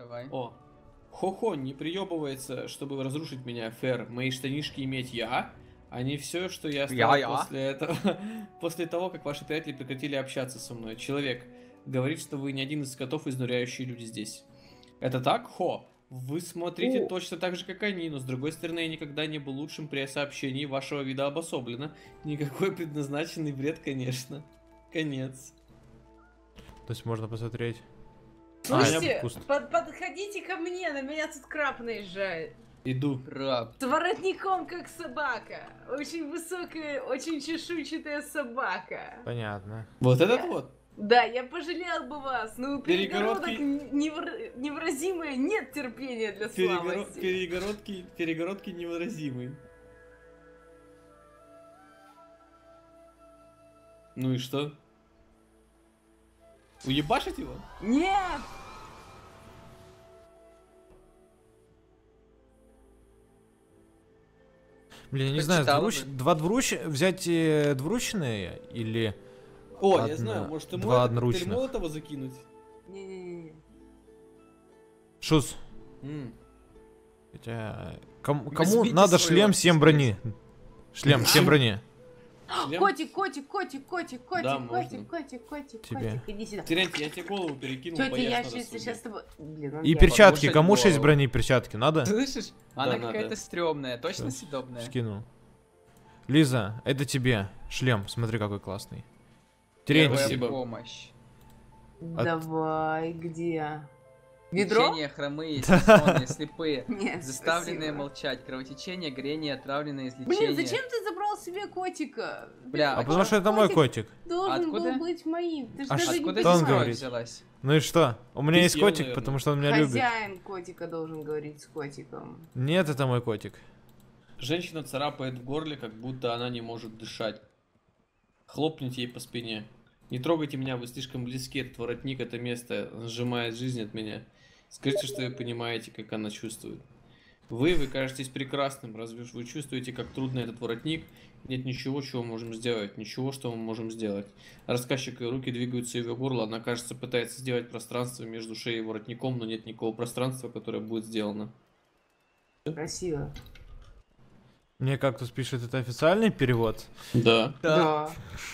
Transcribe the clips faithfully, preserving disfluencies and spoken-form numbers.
Давай. О. Хо-хо, не приебывается, чтобы разрушить меня, Фэр. Мои штанишки иметь я, а не все, что я стал Я-я. после этого. После того, как ваши приятели прекратили общаться со мной. Человек говорит, что вы не один из котов, изнуряющие люди здесь. Это так, Хо? Вы смотрите О. точно так же, как они, но с другой стороны, я никогда не был лучшим при сообщении вашего вида обособленно. Никакой предназначенный бред, конечно. Конец. То есть можно посмотреть. Слушайте, А, пусто. под- подходите ко мне, на меня тут краб наезжает. Иду. Краб. С воротником, как собака. Очень высокая, очень чешуйчатая собака. Понятно. Вот этот вот. Да, я пожалел бы вас, но у перегородок Перегородки- невр- невыразимое нет терпения для Перегоро- слабости. Перегородки, перегородки невыразимые. Ну и что? Уебашить его? Нет! Блин, я не Как знаю, читала двуруч... бы. два двуруч... взять э, двуручные или... О, Одна- я знаю, может ему два это одноручных. коктейль Молотова закинуть? Не-не-не. Шус. М. Хотя... ком- Возьмите Кому надо своего шлем семь брони? Шлем семь брони. Шлем? Котик, котик, котик, котик, котик, Да, котик, можно. котик, котик, Тебе. котик, иди сюда. Терентий, я тебе голову перекинул, Тетя поешь на ящерица рассудок. сейчас с тобой... Блин, он И я- перчатки. Покушать Кому шесть голову. броней перчатки? Надо? Слышишь? Она Да, какая-то надо. стрёмная, точно Всё. съедобная. Скинул. Лиза, это тебе. Шлем. Смотри, какой классный. Терентий. Первая Спасибо. помощь. Давай, где? Ведро? Лечение, хромые, сонные, слепые. Нет, Заставленные спасибо. молчать. Кровотечение, горение, отравленное излечение. Блин, зачем ты забрал себе котика? Бля, А потому что это мой котик. Должен Откуда? был быть моим. Ты же А даже не Откуда Что он эта понимаешь. говорит? взялась? Ну и что? У меня Ты есть съел, котик, наверное. потому что он меня любит. Хозяин котика должен говорить с котиком. Нет, это мой котик. Женщина царапает в горле, как будто она не может дышать. Хлопните ей по спине. Не трогайте меня, вы слишком близки. Этот воротник, это место сжимает жизнь от меня. Скажите, что вы понимаете, как она чувствует. Вы, вы кажетесь прекрасным. Разве вы чувствуете, как трудно этот воротник? Нет ничего, чего мы можем сделать. Ничего, что мы можем сделать. Рассказчик и руки двигаются ее горло. Она, кажется, пытается сделать пространство между шеей и воротником, но нет никакого пространства, которое будет сделано. Красиво. Мне как-то пишет, это официальный перевод. Да. Да.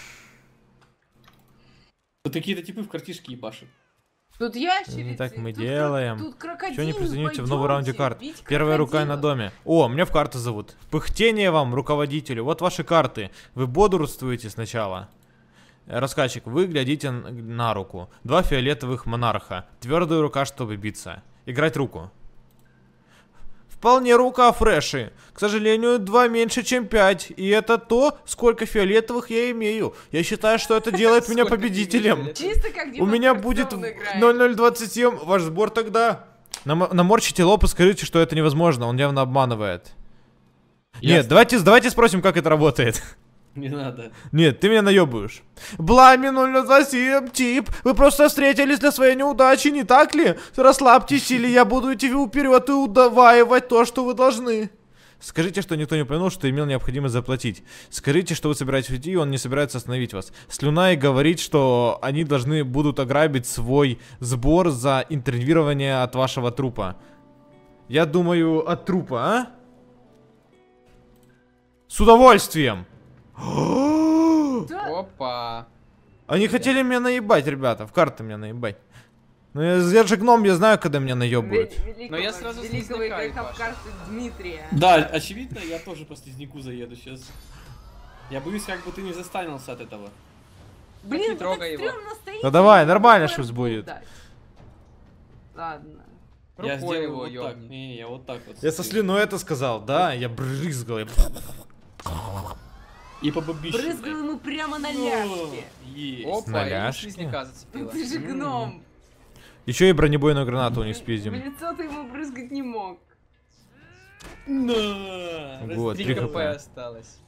Тут какие-то типы в картишке ебашат. Тут ящерицы. Не так мы тут делаем. кро- Тут крокодил. Чего не присоедините в новый раунде карт? Первая рука на доме. О, меня в карты зовут. Пыхтение вам, руководителю. Вот ваши карты. Вы бодрствуете сначала. Рассказчик, вы глядите н- на руку. Два фиолетовых монарха. Твердая рука, чтобы биться. Играть руку. Вполне рука фреши. К сожалению, два меньше, чем пять. И это то, сколько фиолетовых я имею. Я считаю, что это делает меня Сколько победителем. фиолетовых? Чисто как У Дима меня Скворцов будет играет. ноль ноль двадцать семь. Ваш сбор тогда. Нам- наморщите лоб и скажите, что это невозможно. Он явно обманывает. Нет, Ясно. давайте, давайте спросим, как это работает. Не надо. Нет, ты меня наебываешь. Блами ноль ноль двадцать семь, тип. Вы просто встретились для своей неудачи, не так ли? Расслабьтесь, или я буду идти вперед и удваивать то, что вы должны. Скажите, что никто не упомянул, что имел необходимость заплатить. Скажите, что вы собираетесь уйти, и он не собирается остановить вас. Слюна и говорит, что они должны будут ограбить свой сбор за интервьюирование от вашего трупа. Я думаю, от трупа, а? С удовольствием. Да. Опа. Они хотели меня наебать, ребята, в карты меня наебать. Ну я, я же гном, я знаю, когда меня наебают. Ве- великого- Но я сразу великого слизняка игрока в ебашу. карты Дмитрия. Да, очевидно, я тоже по слизняку заеду сейчас. Я боюсь, как бы ты не застанился от этого. Блин, не вы так трогай его. стрёмно стоите. Да давай, не нормально могу щас будет. дать. Ладно. Я Рукой сделаю его вот так. ёбни. Не, не, я вот так вот. Я со слюной это сказал, да, я брызгал. я- И по бабище. Брызгал ему прямо на ляжке. Есть. Опа, На и ему ляжке. слизняка зацепила. Ты же гном. Еще и бронебойную гранату у них В спиздим. лицо ты ему брызгать не мог. На! Вот, Три три Раздел. хп хп. осталось.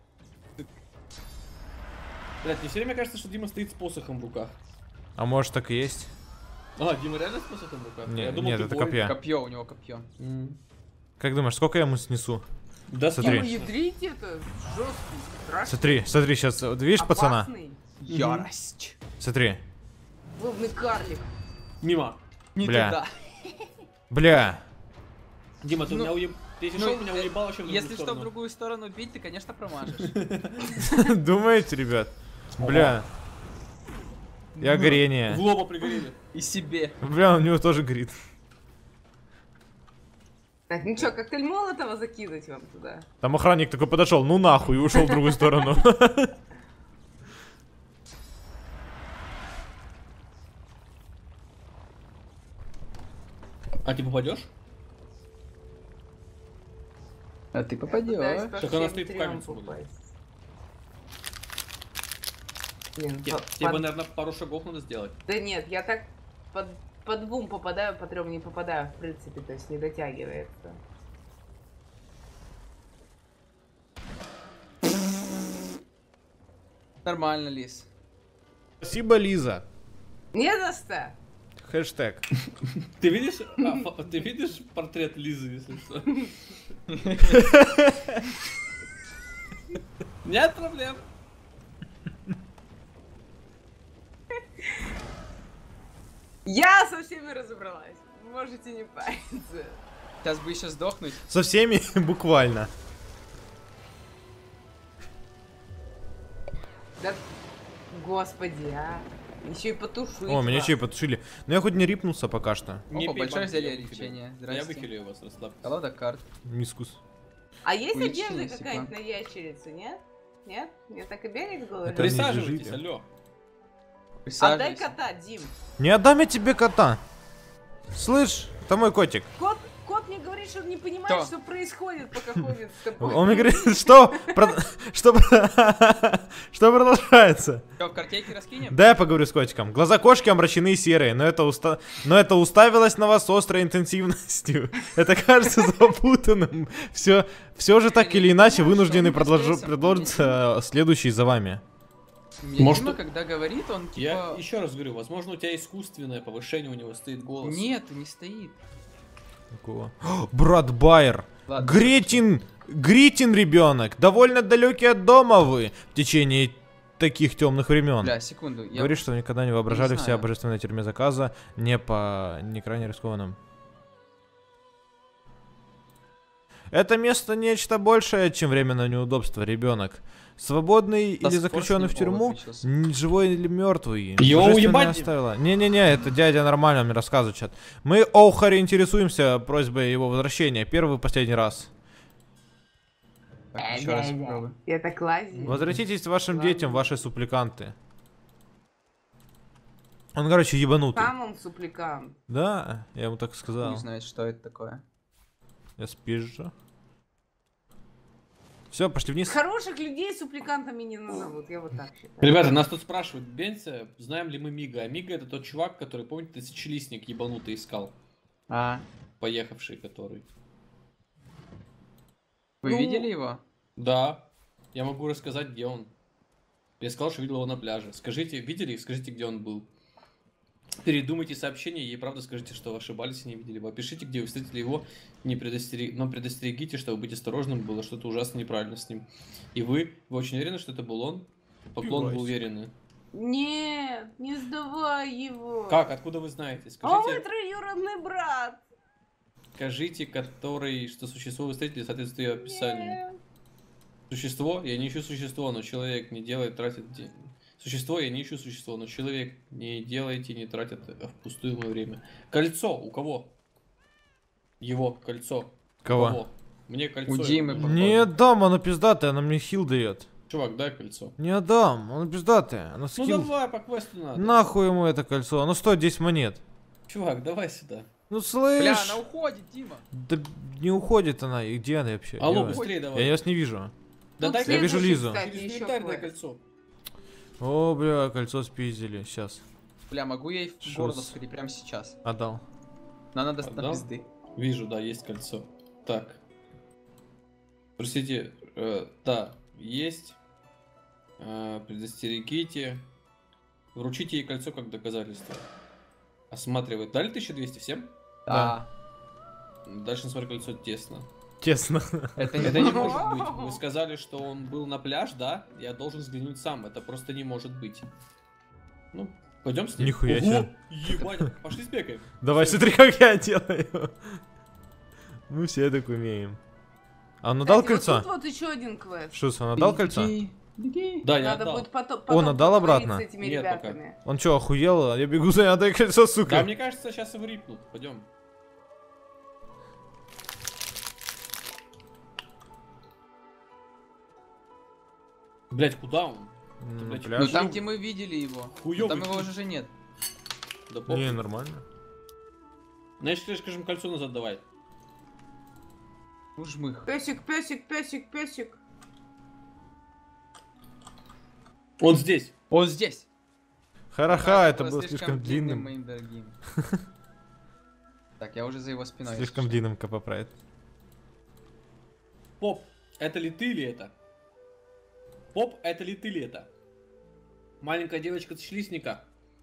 Блядь, мне все время кажется, что Дима стоит с посохом в руках. А может так и есть? А, Дима реально с посохом в руках? Не- Я думал, нет, ты это воин. копья. Копье, у него копье. М. Как думаешь, сколько я ему снесу? Да, Смотри. Дима, ядрите это жесткий, страшный, Смотри, смотри, сейчас, вот видишь пацана? опасный. Ярость. Смотри. Злобный карлик. Мимо. Не Бля. туда. Бля. Дима, ты Ну, меня уеб... Ты если ну, что, меня э, уебал вообще в другую Если что в сторону. другую сторону бить, ты, конечно, промажешь. Думаете, ребят? Бля. Я В горение. лоба пригорели. И себе. Бля, у него тоже горит. Так, ну что, коктейль Молотова закидывать вам туда? Там охранник такой подошел, ну нахуй, и ушел в другую сторону. А ты попадешь? А ты Пытаюсь попадешь. по Так она всем стоит в трем камень свободно. попасть. Блин, Те- по- Тебе, под- наверное, пару шагов надо сделать. Да нет, я так по, по двум попадаю, по трем не попадаю, в принципе, то есть не дотягивается. Нормально, Лис. Спасибо, Лиза. Не за что! Хэштег. Ты видишь, а, фо- ты видишь портрет Лизы, если что? Нет проблем. Я со всеми разобралась. Можете не париться. Сейчас бы еще сдохнуть. Со всеми буквально. Да, господи, а. Еще и потушить. О, меня вас. чей потушили. Но я хоть не рипнулся пока что. Не Опа, пей большое банки, зелье я выхилю. лечения. Я Здрасте. выхилю вас, расслабьтесь. Колода карт. Мискус. А есть Уличные одежда стекла. какая-нибудь на ящерицу, нет? Нет? Мне так и берег голову. Это не Присаживайтесь, лежите. алло. Отдай Присаживайся. кота, Дим. Не отдам я тебе кота. Слышь, это мой котик. Кот, кот мне говорит, что он не понимает, Кто? что происходит, пока ходит с тобой. Он мне говорит, что... про- Что про- что продолжается? Что, в картейке раскинем? Да, я поговорю с котиком. Глаза кошки омрачены и серые, но это, уста... но это уставилось на вас с острой интенсивностью. Это кажется запутанным. Все, все же так или иначе вынуждены продолжу... продолжиться следующий за вами. У меня Может, Дима, он- когда говорит, он Я типа... еще раз говорю, возможно, у тебя искусственное повышение, у него стоит голос. Нет, не стоит. Какого? О, брат Байер. Ладно. Гретин, Гритин, ребенок. Довольно далекий от дома вы в течение таких темных времен. Бля, секунду. Я... Говорит, что никогда не воображали не все о знаю. божественной тюрьме заказа, не по не крайне рискованным. Это место нечто большее, чем временное неудобство, ребенок. Свободный или Таскфорс заключенный в не тюрьму, выключился. н- живой или мертвый. Йоу, Божественное ебать! оставило. Не-не-не, это дядя нормально мне рассказывает. чат. Мы Оухари интересуемся просьбой его возвращения. Первый и последний раз. Так, еще раз попробуй. Я так лазю. Возвратитесь вашим Ладно. детям, ваши супликанты. Он, короче, ебанутый. Сам он супликант. Да, я ему так сказал. Не знает, что это такое. Я спизжу. Все, пошли вниз. Хороших людей супликантами не назовут, я вот так считаю. Ребята, нас тут спрашивают, Бенция, знаем ли мы Мига? А Мига это тот чувак, который, помните, тысячелистник ебанутый искал. А, Поехавший который. вы Ну, видели его? Да, я могу рассказать, где он. Я сказал, что видел его на пляже. Скажите, видели? Скажите, где он был. Передумайте сообщение и правда скажите, что вы ошибались и не видели его. Опишите, где вы встретили его, не предостерег... но предостерегите, чтобы быть осторожным, было что-то ужасно неправильно с ним. И вы, вы очень уверены, что это был он? Поклон, вы Пивайся. уверены. Нет, не сдавай его. Как? Откуда вы знаете? А он мой Скажите, троюродный брат. скажите, который, что существо вы встретили, соответствует ее описанию. Нет. Существо? Я не ищу существо, но человек не делает, тратит деньги. Существо, я не ищу существо, но человек не делайте, не тратит впустую мое время. Кольцо, у кого? Его, кольцо. У Кого? Мне кольцо. У Димы, его. походу. Не отдам, оно пиздатое, она мне хил дает. Чувак, дай кольцо. Не отдам, оно пиздатое, оно Ну скилл. давай, по квесту надо. Нахуй ему это кольцо, оно стоит десять монет. Чувак, давай сюда. Ну слышь. Бля, она уходит, Дима. Да не уходит она, и где она вообще? Алло, Ё- быстрее Я давай. вас не вижу. Да Тут дай Я вижу следующий, Лизу. кстати, Через еще инвентарь дай квест. кольцо. О, бля, кольцо спиздили, сейчас. Бля, могу я ей в Шо горло с- сходить прямо сейчас. Отдал. Но надо на Отдал? пизды. Вижу, да, есть кольцо. Так. Простите, э, да, есть. Э, предостерегите. Вручите ей кольцо как доказательство. Осматривает. Дали тысячу двести всем? Да. Дальше на свое кольцо тесно. Тесно. Это Это не не может быть. Вы сказали, что он был на пляж, да? Я должен взглянуть сам. Это просто не может быть. Ну, Пойдем с ним? Нихуя Ого, себе. ебать, пошли спекаем. Давай, смотри, как я делаю. Мы все так умеем. А он отдал Кстати, вот кольцо? тут вот еще один квест. Шус, он отдал кольцо? Беги, беги. Да, я Надо отдал. будет потом, Он потом отдал поговорить обратно? с этими Нет, пока. ребятами. Он что, охуел? Я бегу за ним, отдай кольцо, Да, сука. мне кажется, сейчас его рипнут. Пойдем. Блять, куда он? М, блядь, пляж. Ну там, где мы видели его. Хуёвый Там его ключ. уже нет. Да похуй. Не, нормально. Значит, скажем, кольцо назад давай. Ну жмых. Песик, песик, песик, песик. Он здесь. Он здесь. Ха-ха, это было было слишком длинным. моим дорогим. Так, я уже за его спиной. Слишком если длинным капопрайд. Поп, это ли ты или это? Поп, это ли ты ли это? Маленькая девочка с шлисника.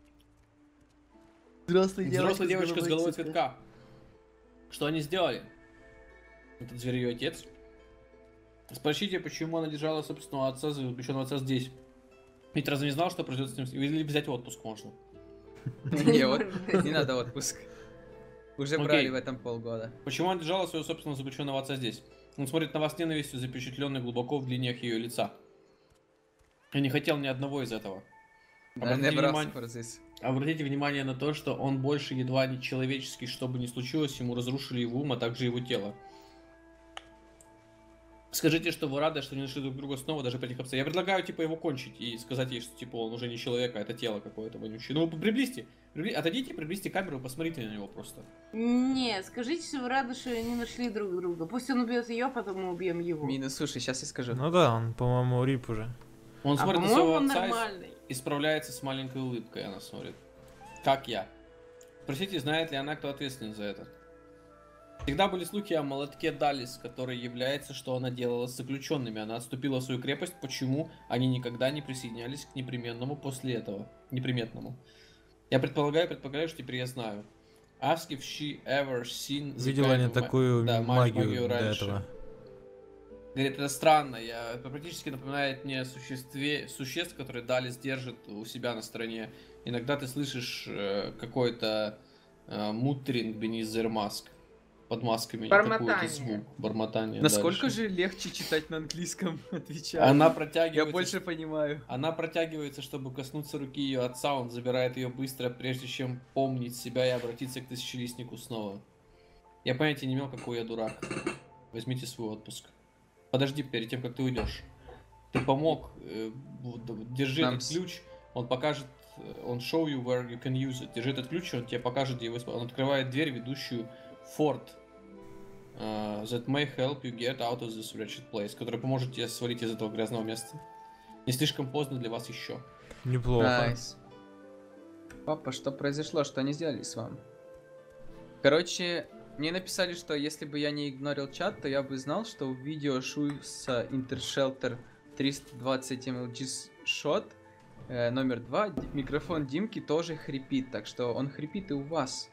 Взрослая Взрослая девочка с головой цветка. Что они сделали? Этот зверь ее отец. Спросите, почему она держала собственного отца, запрещенного отца здесь. Ведь разве не знал, что произойдет с ним? Или взять отпуск можно? Не, вот, не надо отпуск. Уже Окей. брали в этом полгода. Почему она держала своего собственного запрещенного отца здесь? Он смотрит на вас с ненавистью, запечатленной глубоко в линиях ее лица. Я не хотел ни одного из этого. I Обратите never asked внимание- for this. Обратите внимание на то, что он больше едва не человеческий, что бы ни случилось, ему разрушили его ум, а также его тело. Скажите, что вы рады, что не нашли друг друга снова, даже при этих обстоятельствах. Я предлагаю, типа, его кончить и сказать ей, что, типа, он уже не человек, а это тело какое-то вонючее. Ну, приблизьте, прибли... отойдите, приблизьте камеру, посмотрите на него просто. Не, скажите, что вы рады, что они нашли друг друга. Пусть он убьет ее, потом мы убьем его. Минус, слушай, сейчас я скажу. Ну да, он, по-моему, рип уже. Он А смотрит на по-моему, своего он отца и- нормальный. и справляется с маленькой улыбкой, она смотрит. Как я. Спросите, знает ли она, кто ответственен за это. Всегда были слухи о молотке Далис, который является, что она делала с заключенными. Она отступила в свою крепость, почему они никогда не присоединялись к непременному после этого. Неприметному. Я предполагаю, предполагаю, что теперь я знаю. Ask if she ever seen the Видела kind ли of ma- такую да, магию, магию до раньше. этого? Говорит, это странно, я, это практически напоминает мне о существе, существ, которые Далис держит у себя на стороне. Иногда ты слышишь э, какой-то э, мутринг beneath their mask. Под масками какой-то Бормотание. звук, бормотание. Насколько дальше. же легче читать на английском, отвечаю. Она Я протягивается, больше понимаю. она протягивается, чтобы коснуться руки ее отца, он забирает ее быстро, прежде чем помнить себя и обратиться к тысячелистнику снова. Я понятия не имел, какой я дурак. Возьмите свой отпуск. Подожди перед тем, как ты уйдешь. Ты помог, э, вот, держи Нам этот с- ключ, он покажет, э, он show you where you can use it. Держи этот ключ, он тебе покажет, где его использовать. Он открывает дверь, ведущую в форт. Uh, that may help you get out of this wretched place, который поможет тебе свалить из этого грязного места. Не слишком поздно для вас еще. Неплохо. Найс. Папа, что произошло? Что они сделали с вами? Короче, мне написали, что если бы я не игнорил чат, то я бы знал, что в видео Шуса Интершелтер триста двадцать эм эл джи Shot э, номер два микрофон Димки тоже хрипит, так что он хрипит и у вас.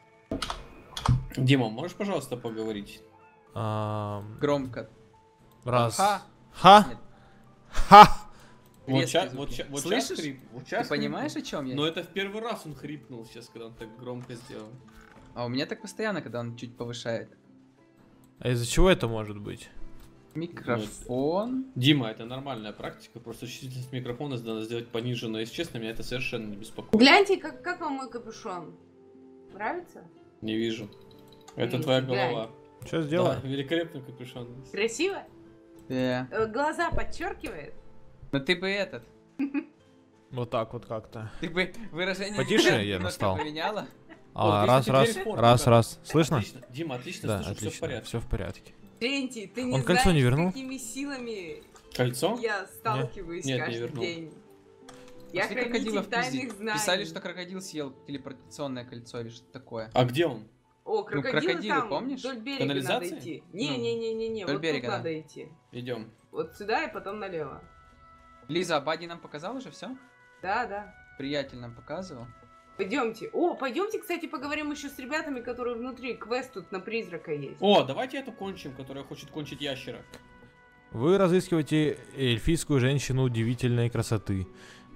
Дима, можешь, пожалуйста, поговорить? Ам, Громко. Раз. Ха. Ха! Нет. Ха! Вот, Резкие ща- звуки. вот, ща- вот Слышишь? щас хрип. Вот Ты щас понимаешь, хрипнул. о чем я? Но это в первый раз он хрипнул сейчас, когда он так громко сделал. А у меня так постоянно, когда он чуть повышает. А из-за чего это может быть? Микрофон. Дима, это нормальная практика, просто чувствительность микрофона надо сделать пониже, но если честно, меня это совершенно не беспокоит. Гляньте, как, как вам мой капюшон. Нравится? Не вижу. Это Видите, твоя глянь. голова. Что сделала? Да, великолепный капюшон. Красиво? Да. Э, Глаза подчеркивает? Но ты бы этот. Вот так вот как-то. Ты бы выражение Потише лица я немножко настал. поменяла. А, Вот, раз, если раз, теперь форма, раз, да. раз. Слышно? Отлично. Дима, отлично, Да, слышу, все в отлично. порядке. Все в порядке. Тренти, ты не Он кольцо знаешь, не вернул? какими силами Кольцо? я сталкиваюсь Нет, не каждый вернул. день. Я Пошли хранитель крокодилов тайных пиздить. знаний. Писали, что крокодил съел телепортационное кольцо или что-то такое. А где он? О, крокодилы крокодилы, там, помнишь? вдоль берега Канализации? надо идти. Ну, Не-не-не-не-не, вдоль вот берега, тут да. надо идти. Идем. Вот сюда и потом налево. Лиза, а Бадди нам показал уже все? Да, да. Приятель нам показывал. Пойдемте. О, пойдемте, кстати, поговорим еще с ребятами, которые внутри. Квест тут на призрака есть. О, давайте эту кончим, которая хочет кончить ящера. Вы разыскиваете эльфийскую женщину удивительной красоты.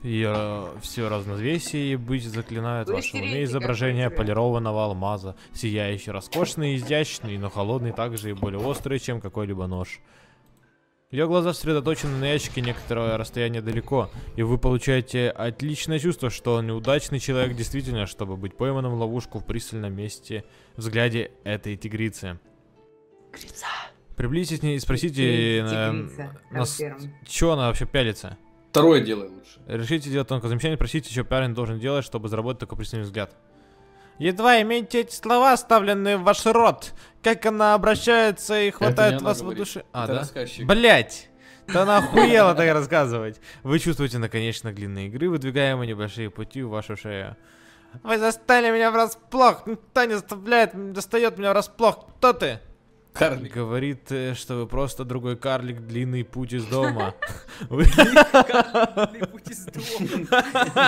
и э, все разновесие и быть заклинают Вы ваше уме стереете, изображение как вы полированного алмаза, сияющий, роскошный, изящный, но холодный также и более острый, чем какой-либо нож. Ее глаза сосредоточены на ящике некоторое расстояние далеко, и вы получаете отличное чувство, что он неудачный человек действительно, чтобы быть пойманным в ловушку в пристальном месте взгляде этой тигрицы. Тигрица. Приблизитесь к ней и спросите, Тигрица, э, нас, конферм. чё она вообще пялится. Второе делай лучше. Решите делать тонкое замечание, спросите, что парень должен делать, чтобы заработать такой пристальный взгляд. Едва имеете эти слова, оставленные в ваш рот, как она обращается и хватает не вас она в говорит. душе. А, Это да? рассказчик. Блять! Да она охуела так рассказывать. Вы чувствуете наконечно длинные игры, выдвигаемые небольшие пути в вашу шею. Вы застали меня врасплох! Никто не заставляет, достает меня врасплох. Кто ты? Карлик. Говорит, э, что вы просто другой карлик, длинный путь из дома. Вы- Длинный путь из дома.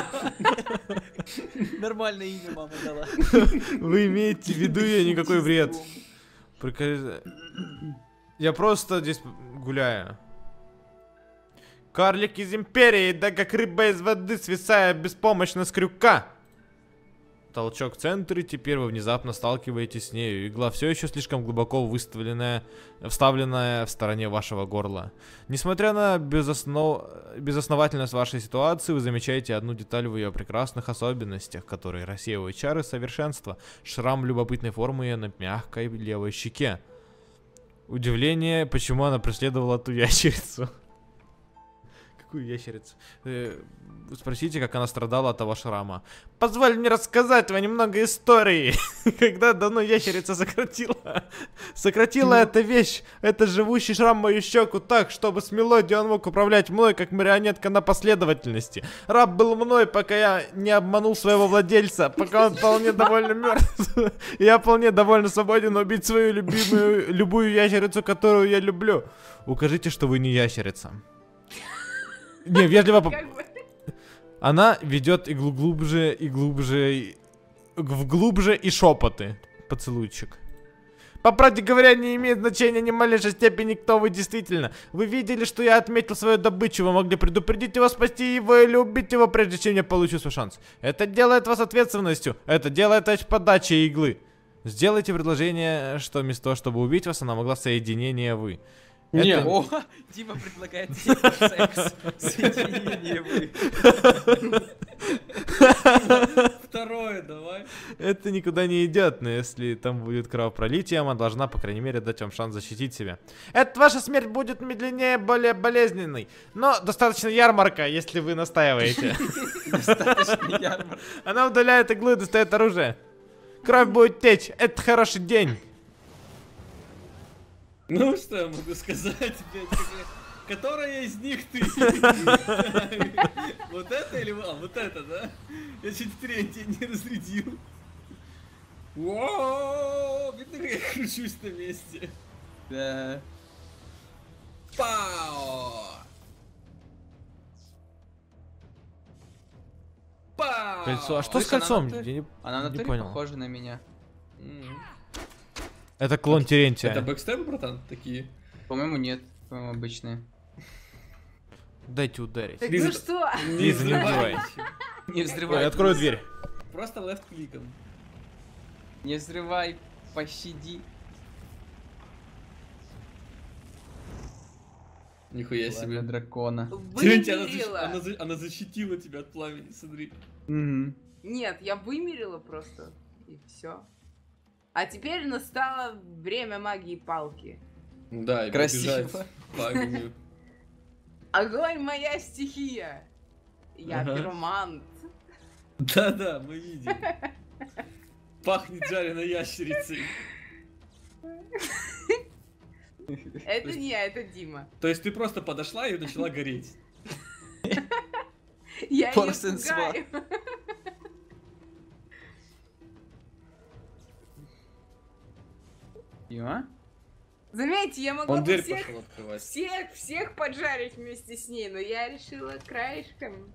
Нормальное имя мама дала. Вы имеете в виду я никакой вред. Приказ- Я просто здесь гуляю. Карлик из империи, да как рыба из воды, свисая беспомощно с крюка. Толчок в центре, теперь вы внезапно сталкиваетесь с нею. Игла все еще слишком глубоко выставленная, вставленная в стороне вашего горла. Несмотря на безоснов... безосновательность вашей ситуации, вы замечаете одну деталь в ее прекрасных особенностях, которые рассеивают чары совершенства. Шрам любопытной формы ее на мягкой левой щеке. Удивление, почему она преследовала ту ящерицу. Какую ящерицу? Э, спросите, как она страдала от того шрама. Позволь мне рассказать вам немного истории. Когда давно ящерица сократила. Сократила эта вещь, это живущий шрам мою щеку так, чтобы с мелодией он мог управлять мной, как марионетка на последовательности. Раб был мной, пока я не обманул своего владельца, пока он вполне довольно мертв. Я вполне довольно свободен убить свою любимую, любую ящерицу, которую я люблю. Укажите, что вы не ящерица. Не, вежливо... поп- Как бы. Она ведет иглу глубже и глубже, и- в глубже и шепоты. Поцелуйчик. По правде говоря, не имеет значения ни малейшей степени, кто вы действительно. Вы видели, что я отметил свою добычу, вы могли предупредить его, спасти его или убить его, прежде чем я получу свой шанс. Это делает вас ответственностью, это делает вас подачей иглы. Сделайте предложение, что вместо того, чтобы убить вас, она могла соединение вы. Не, Это- О, Дима предлагает тебе секс. Соединение вы. второе давай. Это никуда не идет, но если там будет кровопролитие, она должна, по крайней мере, дать вам шанс защитить себя. Это ваша смерть будет медленнее, более болезненной. Но достаточно ярмарка, если вы настаиваете. Достаточно ярмарка. Она удаляет иглу и достает оружие. Кровь будет течь, это хороший день. Ну, что я могу сказать, блядь, какая- которая из них ты? Вот это или... А, вот это, да? Я чуть третье не разрядил. Вооо, видно, как я кручусь на месте. Да. Пау! Пау! Кольцо. А что Слышь, с кольцом? она на Я не, Она на не натуре понял. похожа на меня. М. Это клон Терентия. Это бэкстеп, братан, такие? По-моему, нет. По-моему, обычные. Дайте ударить. Так Лиза- ну что? Лиза, не взрывай. Не Ой, взрывай. открою дверь. Просто лефт-кликом. Не взрывай. Пощади. Нихуя Пламя себе. дракона. Терентий, она, защ- Вымерила. она за- она защитила тебя от пламени, смотри. Мгм. Нет, я вымерила просто. И все. А теперь настало время магии палки. Да, и Красиво. побежать по огню. Огонь моя стихия. Я Ага. пиромант. Да-да, мы видим. Пахнет жареной ящерицей. Это не я, это Дима. То есть ты просто подошла и начала гореть. Я ее Force and пугаю. Дима? Заметьте, я могла Он бы дверь всех, пошел открывать. всех, всех поджарить вместе с ней, но я решила краешком.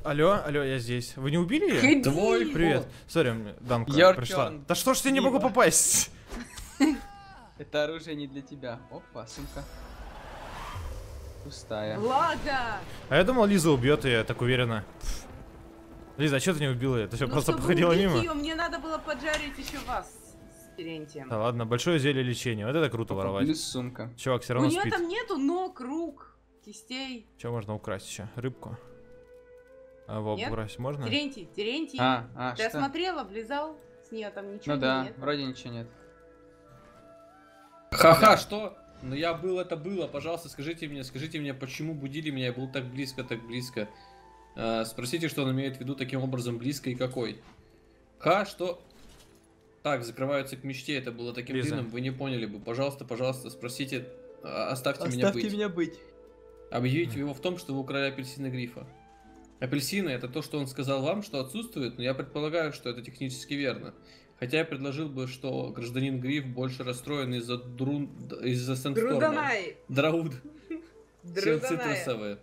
Алло, алло, я здесь. Вы не убили ее? Ходи. Твой Привет. Сори, Данка Your пришла. turn. Да что ж я не могу Либо. попасть? Это оружие не для тебя. Опа, сумка. Пустая. Влада! А я думал, Лиза убьет ее, я так уверена. Пф. Лиза, а что ты не убила ее? Ты что, Ну, просто чтобы походила убить мимо? её, мне надо было поджарить еще вас с Терентием. Да ладно, большое зелье лечения. Вот это круто воровать. Плюс сумка. Чувак все У равно нее спит. там нету ног, рук, кистей. Что можно украсть еще? Рыбку. А во, Нет? украсть можно? Терентий, Терентий. А, а, Ты что? осмотрел, облизал? С нее там ничего Ну да, нет. вроде ничего нет. Ха-ха, что? Ну я был, это было, пожалуйста, скажите мне, скажите мне, почему будили меня, я был так близко, так близко. Э, спросите, что он имеет в виду таким образом близко и какой. Ха, что? Так, закрываются к мечте, это было таким Лиза. длинным, вы не поняли бы. Пожалуйста, пожалуйста, спросите, а, оставьте, меня быть. меня быть. Объявите его в том, что вы украли апельсины Грифа. Апельсины это то, что он сказал вам, что отсутствует, но я предполагаю, что это технически верно. Хотя я предложил бы, что гражданин Гриф больше расстроен из-за друн... из-за Сэндсторма. Друданай! Драуд. Все Друданай! цитрусовые.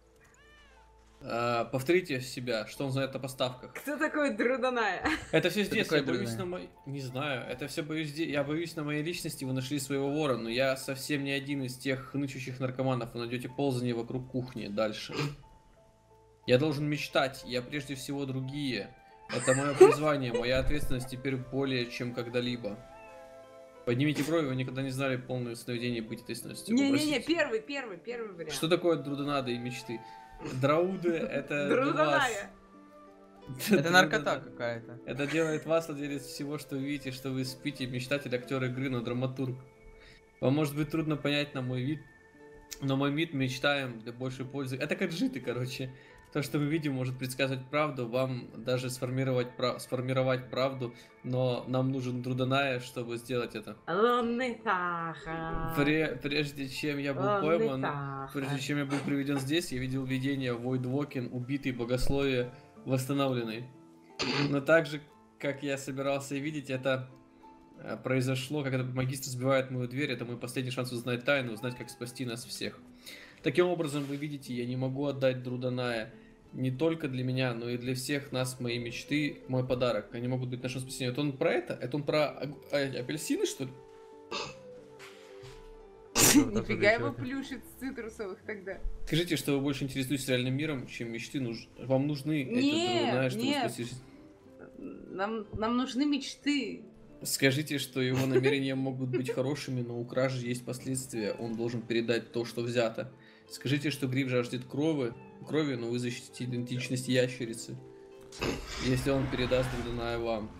А, повторите себя, что он знает о поставках. Кто такой Друданай? Это все Что здесь, такое я боюсь Друданай? на моей... Не знаю, это все боюсь здесь. Я боюсь на моей личности, вы нашли своего вора, но я совсем не один из тех хнычущих наркоманов, вы найдете ползание вокруг кухни дальше. Я должен мечтать, я прежде всего другие. Это мое призвание, моя ответственность теперь более чем когда-либо. Поднимите брови, вы никогда не знали полное сновидение быть ответственностью. Не-не-не, Попросите. первый, первый, первый вариант. Что такое друданады и мечты? Драуды это для вас. Друданая! Это наркота какая-то. Это делает вас владелец всего, что вы видите, что вы спите, мечтатель, актер игры, но драматург. Вам может быть трудно понять на мой вид, но мой вид мечтаем для большей пользы. Это как житы, короче. То, что мы видим, может предсказывать правду, вам даже сформировать, прав... сформировать правду, но нам нужен Друданая, чтобы сделать это. Лунный Таха. Пре- Прежде чем я был Лунный пойман, Таха. прежде чем я был приведен здесь, я видел видение Войдвокен, убитый, богословие, восстановленный. Но так же, как я собирался видеть, это э, произошло, как этот магистр сбивает мою дверь, это мой последний шанс узнать тайну, узнать, как спасти нас всех. Таким образом, вы видите, я не могу отдать Друданая не только для меня, но и для всех нас, мои мечты, мой подарок. Они могут быть нашим спасением. Это он про это? Это он про аг- а- апельсины, что ли? Нифига его плюшит с цитрусовых тогда. Скажите, что вы больше интересуетесь реальным миром, чем мечты. Нуж... Вам нужны эти Нет, Друданая, чтобы нет. спасти жизнь. Нам, нам нужны мечты. Скажите, что его намерения могут быть хорошими, но у кражи есть последствия. Он должен передать то, что взято. Скажите, что Гриф жаждет крови, крови, но вы защитите идентичность ящерицы. Если он передаст Друданая вам.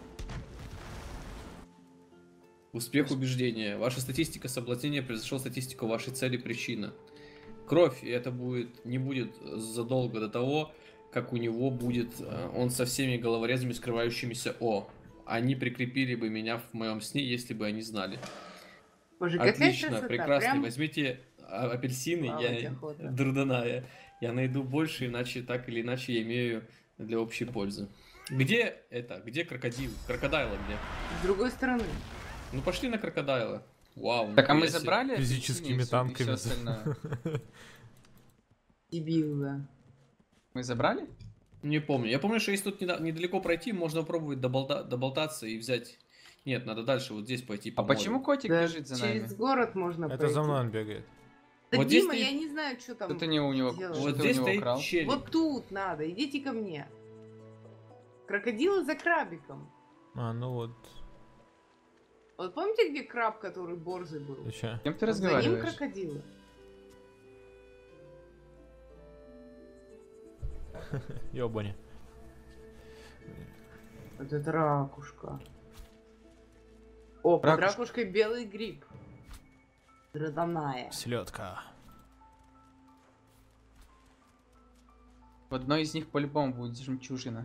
Успех убеждения. Ваша статистика соблазнения превзошла статистику вашей цели причина. Кровь, и это будет не будет задолго до того, как у него будет э, он со всеми головорезами, скрывающимися О. Они прикрепили бы меня в моем сне, если бы они знали. Боже, какая Отлично, красота. прекрасно. Прям Возьмите а, апельсины, плавать я охота. Друданая. Я найду больше, иначе так или иначе я имею для общей пользы. Где это? Где крокодил? Крокодайла где? с другой стороны. Ну пошли на крокодайла. Вау. Так, а мы нихуя себе. забрали Физическими апельсины и всё- и всё танками. остальное? Дебил, да. Мы забрали? Не помню. Я помню, что если тут неда- недалеко пройти, можно попробовать доболта- доболтаться и взять... Нет, надо дальше вот здесь пойти по А морю. почему котик Да, бежит за через нами? город можно Это пройти. за мной он бегает. Да, Вот здесь Дима, ты- я не знаю, что там Что ты не у него, делаешь. что Вот ты у здесь него стоит украл? челик. Вот тут надо, идите ко мне. Крокодилы за крабиком. А, ну вот. Вот помните, где краб, который борзый был? Ты чё? С кем ты Вот за ним разговариваешь? крокодилы. Ёбани. Вот это ракушка. О, под Ракушка. ракушкой белый гриб. Друданая. Селедка. В одной из них по-любому будет жемчужина.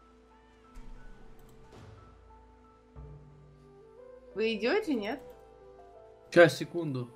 Вы идете, нет? Сейчас, секунду.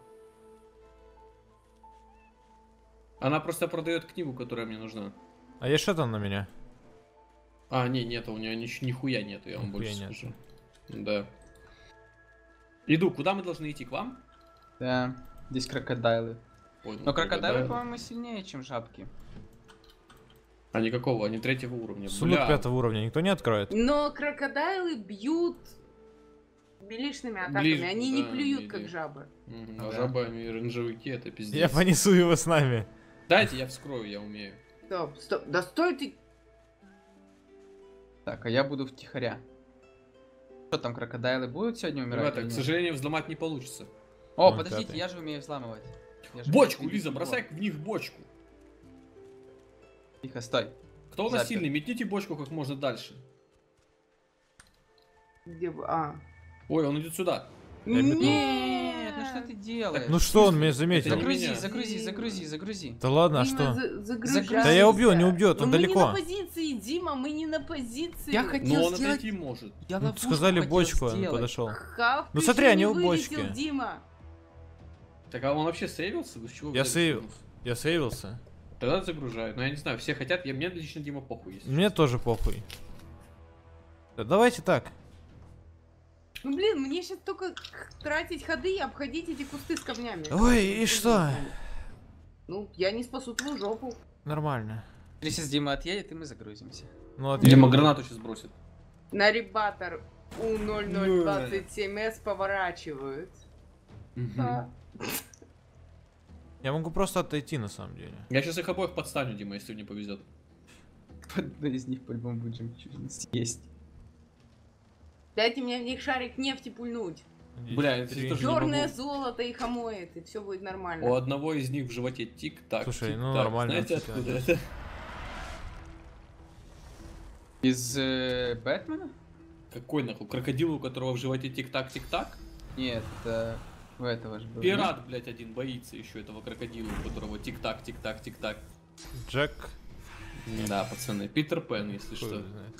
Она просто продает книгу, которая мне нужна. А есть что там на меня? А, не, нет, у нее ни, нихуя нету, я вам Нихуя больше нету. скажу. Да. Иду, куда мы должны идти? К вам? Да, здесь крокодайлы. Ой, ну, Но крокодайлы, крокодайл. по-моему, сильнее, чем жабки. А никакого, они третьего уровня. Сундук Бля. пятого уровня никто не откроет? Но крокодилы бьют беличными атаками. Ближе, Они да, не плюют, они как идут. жабы. Мгм, Ну А да. жабы, они ренжевики, это пиздец. Я понесу его с нами. Дайте, я вскрою, я умею. Стоп, стоп. Да стой ты. Так, а я буду втихаря. Что там, крокодилы будут сегодня умирать? Ребята, или к нет? сожалению, взломать не получится. О, Ну, подождите, пятый. я же умею взламывать. Я же Бочку, умею Лиза, видеть бросай его. в них бочку. Тихо, стой. Кто у нас Запер. сильный, метните бочку как можно дальше. Где бы. А. Ой, он идет сюда. Я метнул. Нет, ну что ты делаешь? Ну что он меня заметил? Это не Загрузи, меня. загрузи, загрузи, загрузи. Да ладно, а Дима, что? за- загружайся. Да я убью, он не убьет, он Но мы далеко. не на позиции, Дима, мы не на позиции. Я Но хотел он сделать... отойти может. Я Ну, ловушку сказали хотел бочку, он сделать. подошел. Хавку Ну, смотри, еще они не у вылетел, бочки. Дима. Так, а он вообще сейвился? Вы с чего Я взяли, сейв- что он- Я сейвился. Тогда загружаю. Но я не знаю, все хотят, я, мне лично Дима похуй есть. Мне тоже похуй. Да давайте так. Ну блин, мне сейчас только тратить ходы и обходить эти кусты с камнями. Ой, и что? Ну, я не спасу твою жопу. Нормально. Или сейчас Дима отъедет, и мы загрузимся. Ну, вот Дима я- гранату сейчас бросит. Нарибатор У ноль ноль двадцать семь эс поворачивают. А. Я могу просто отойти на самом деле. Я сейчас их обоих подстаню, Дима, если не повезет. Одна из них по-любому будет жемчужина съесть. Дайте мне в них шарик нефти пульнуть. Бля, это Три. тоже- не Черное могу. золото их омоет, и все будет нормально. У одного из них в животе тик-так. Слушай, ну тик-так. нормально, Знаете, кстати, откуда да. это? Из э, Бэтмена? Какой нахуй? Крокодил, у которого в животе тик-так, тик-так? Нет, это у этого же было. Пират, блядь, один боится еще этого крокодила, у которого тик-так, тик-так, тик-так. Джек. Да, пацаны, Питер Пен, если Хуй что. его знает.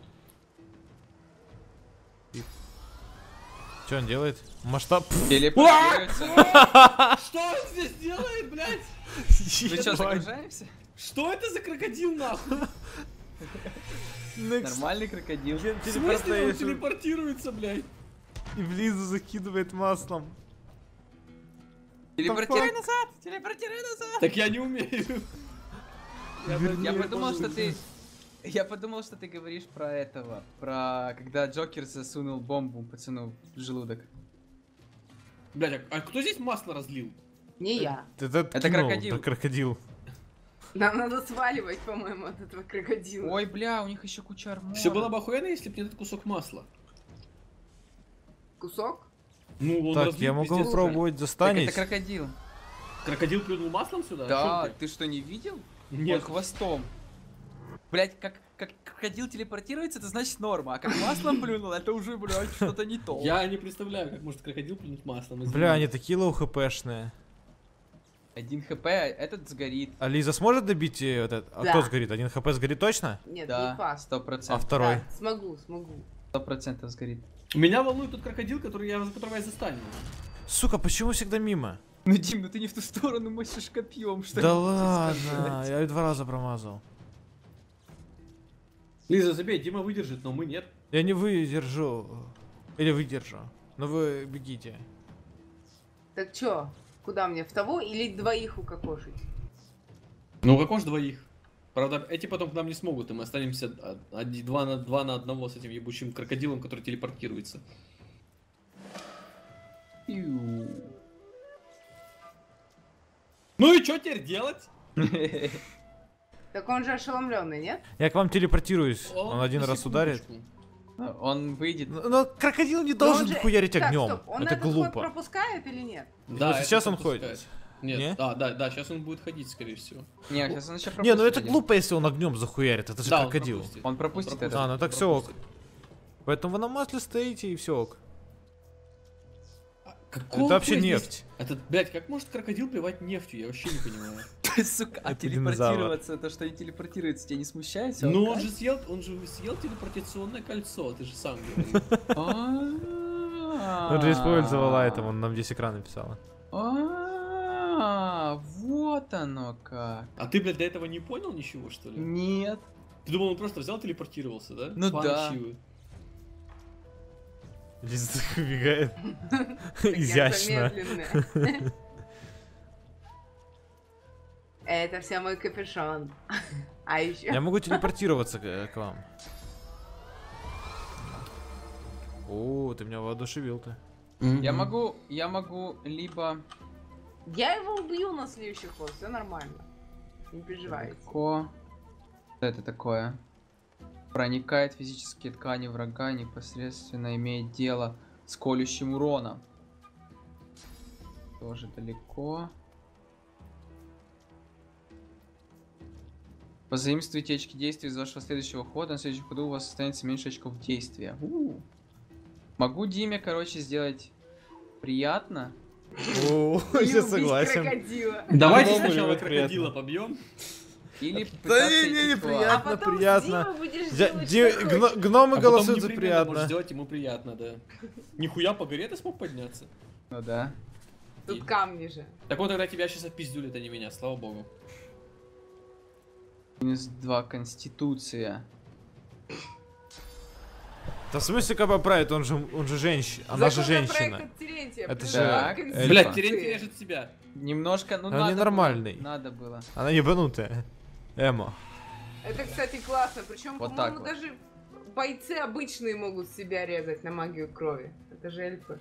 Что он делает? Масштаб. Телепортируется. Что он здесь делает, блядь? Ну что, загружаемся? Что это за крокодил, нахуй? Нормальный крокодил. В смысле он телепортируется, блядь? И в Лизу закидывает маслом. Телепортируй назад! Телепортируй назад! Так я не умею. Я подумал, что ты... Я подумал, что ты говоришь про этого. Про когда Джокер засунул бомбу пацану в желудок. Блядь, а а кто здесь масло разлил? Не я. Это, Это крокодил. Это крокодил. Нам надо сваливать, по-моему, от этого крокодила. Ой, бля, у них еще куча армора. Все было бы охуенно, если бы не этот кусок масла. Кусок? Ну, он Так, разлил я могу пиздец, попробовать Так застанить. это крокодил. блядь. Крокодил плюнул маслом сюда? Да, О чём ты что, не видел? ты? Он Нет. хвостом. Блять, как, как крокодил телепортируется, это значит норма. А как маслом плюнул, это уже, блядь, что-то не то. Я не представляю, как может крокодил плюнуть маслом. извини. Бля, они такие лоу-хпшные. Один хп, а этот сгорит. А Лиза сможет добить э, вот этот? А Да. кто сгорит? Один хп сгорит точно? Нет, не Да, факт. сто А процентов. второй? Да, смогу, смогу. Сто процентов сгорит. Меня волнует тот крокодил, который я, которого я застанил. Сука, почему всегда мимо? Ну, Дим, ну ты не в ту сторону мощишь копьем, что Да ли, ладно, сказать? я два раза промазал. Лиза, забей, Дима выдержит, но мы нет. Я не выдержу. Или выдержу. Но вы бегите. Так чё? Куда мне? В того или двоих укокошить? Ну, как уж двоих. Правда, эти потом к нам не смогут, и мы останемся а, оди- два на два на одного с этим ебучим крокодилом, который телепортируется. Пиу. Ну и что теперь делать? Так он же ошеломленный, нет? Я к вам телепортируюсь. О, Он один на раз ударит. секундочку. Он выйдет. Но, но крокодил не Но должен он же- хуярить Так, огнем. стоп, он Это этот ход глупо. пропускает или нет? Да, Вот это сейчас он пропускает. ходит. Нет, Не? да, да, да, сейчас он будет ходить, скорее всего. Не, сейчас он еще пропустит. Не, ну это один. глупо, если он огнем захуярит. Это же Да, он крокодил. пропустит. Он пропустит это. А, ну так он всё ок. пропустит. Поэтому вы на масле стоите и все ок. А какого Это вообще хуя здесь- нефть. Это, блядь, как может крокодил плевать нефтью? Я вообще не понимаю. Сука, а Это динозавр. телепортироваться, то, что они телепортируются, тебя не смущает? Всё, Ну он окей? же съел, он же съел телепортационное кольцо, ты же сам говорил. А. Он же использовал это, он нам здесь экран написала. А, вот оно как. А ты, блядь, до этого не понял ничего, что ли? Нет. Ты думал, он просто взял, телепортировался, да? Ну Пан да. Чивы. Лиза убегает. Такие Изящно. замедленные. Это все мой капюшон. А еще... Я могу телепортироваться к, к вам. О, ты меня воодушевил-то. Я могу, я могу либо... Я его убью на следующий ход, все нормально. Не переживайте. Ко... Что это такое? Проникает в физические ткани врага, непосредственно имеет дело с колющим уроном. Тоже далеко. Позаимствуйте очки действия из вашего следующего хода. На следующем ходу у вас останется меньше очков действия. У-у-у. Могу Диме, короче, сделать приятно. О, И я убить согласен. крокодила. Давайте По-моему, сначала мне крокодила побьем. Или Да пытаться не, не, идти не, к приятно. А потом приятно. с Димой будешь Я- делать, Ди- что гно- хочешь. Гномы А голосуют потом за непременно можешь приятно. сделать ему приятно, да. Нихуя по горе ты смог подняться. Ну да. Тут камни же. Так вот, тогда тебя сейчас опиздюлят, а не меня, слава богу. Минус два конституция. Да в смысле как поправит, он же, он же женщина, она же женщина. Законопроект от Терентия, Это плюс же Так, Конституция. Блять, Эльфа. Терентий режет себя. Немножко, ну Он надо ненормальный. было, надо было. Она ебанутая. Эмо. Это, кстати, классно. Причем, Вот по-моему, так вот. даже бойцы обычные могут себя резать на магию крови. Это же эльфы.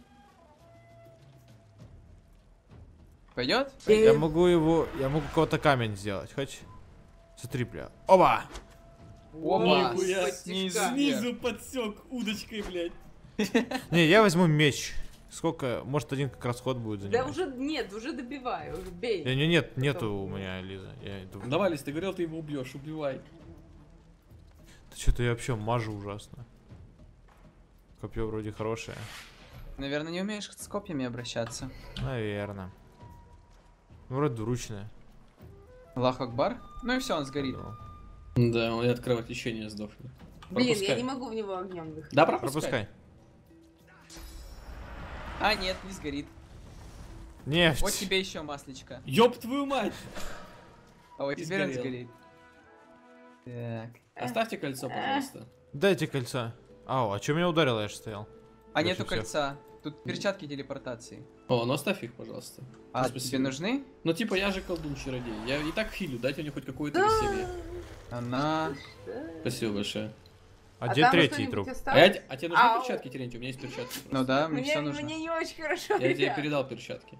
Пойдет? Я могу его, я могу кого-то камень сделать, хоть? Смотри, бля. Оба! Опа! Нихуя, Под снизу. тишка. Снизу подсек удочкой, блядь. Не, я возьму меч. Сколько? Может один как раз ход будет Да занимать. уже нет, уже добивай, уже бей. Не, не, нет, нету у меня, Лиза. Я иду. Давай, Лиз, ты говорил, ты его убьешь, убивай. Что-то я вообще мажу ужасно. Копье вроде хорошее. Наверное, не умеешь с копьями обращаться. Наверное. Вроде двуручное. Аллах Акбар? Ну и все, он сгорит. Да, он и от кровотечения сдохнет. Блин, я Пропускай. не могу в него огнем дыхать. Да, пропускай. Пропускай. А, нет, не сгорит. Нефть. Вот тебе еще маслечко. Ёб твою мать! А вот И теперь он сгорел. сгорит. Так. Оставьте кольцо, пожалуйста. Дайте кольца. Ау, а чё меня ударило, я же стоял? А Короче, нету всё. кольца. Тут перчатки телепортации. О, ну оставь их, пожалуйста. А Спасибо. тебе нужны? Ну типа я же колдун-чародей. Я и так хилю, дайте мне хоть какое-то Да. веселье. Она... Спасибо большое. А, где там третий что-нибудь труп? А, осталось? я, те- а тебе нужны Ау. перчатки, Терентий? У меня есть перчатки. Ну просто. да, мне Мне, все нужно. мне не очень хорошо, Я тебе ребят. передал перчатки.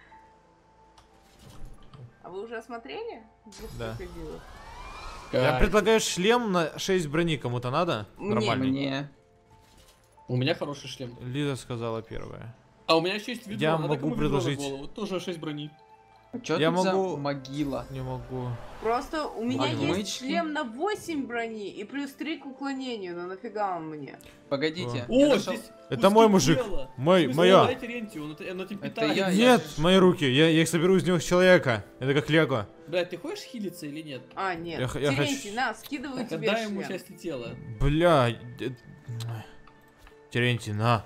А вы уже осмотрели? Двух Да. крокодилов? Я Кайф. предлагаю шлем на шесть брони, кому-то надо? Мне. Нормальный. Мне... У меня хороший шлем. Лиза сказала первая. А у меня еще есть ведро. Я Надо могу кому ведро на предложить- голову? Тоже шесть брони. Чё Я тут могу- за могила? Не могу. Просто у меня есть Отмычки. шлем на восемь брони и плюс три к уклонению, но нафига он мне? Погодите. О, я нашел- здесь Это куски мой мужик. тела. Мой- В смысле, моё. он дай Терентию, он, это- он этим Это питается. я, я- Нет, же- мои руки. Я, я их соберу из них человека. Это как Лего. Блядь, ты хочешь хилиться или нет? А, нет. Я х- я Терентий, хочу- на, скидываю Так тебе отдай ему шлем. части тела. Бля. э, Терентий, на.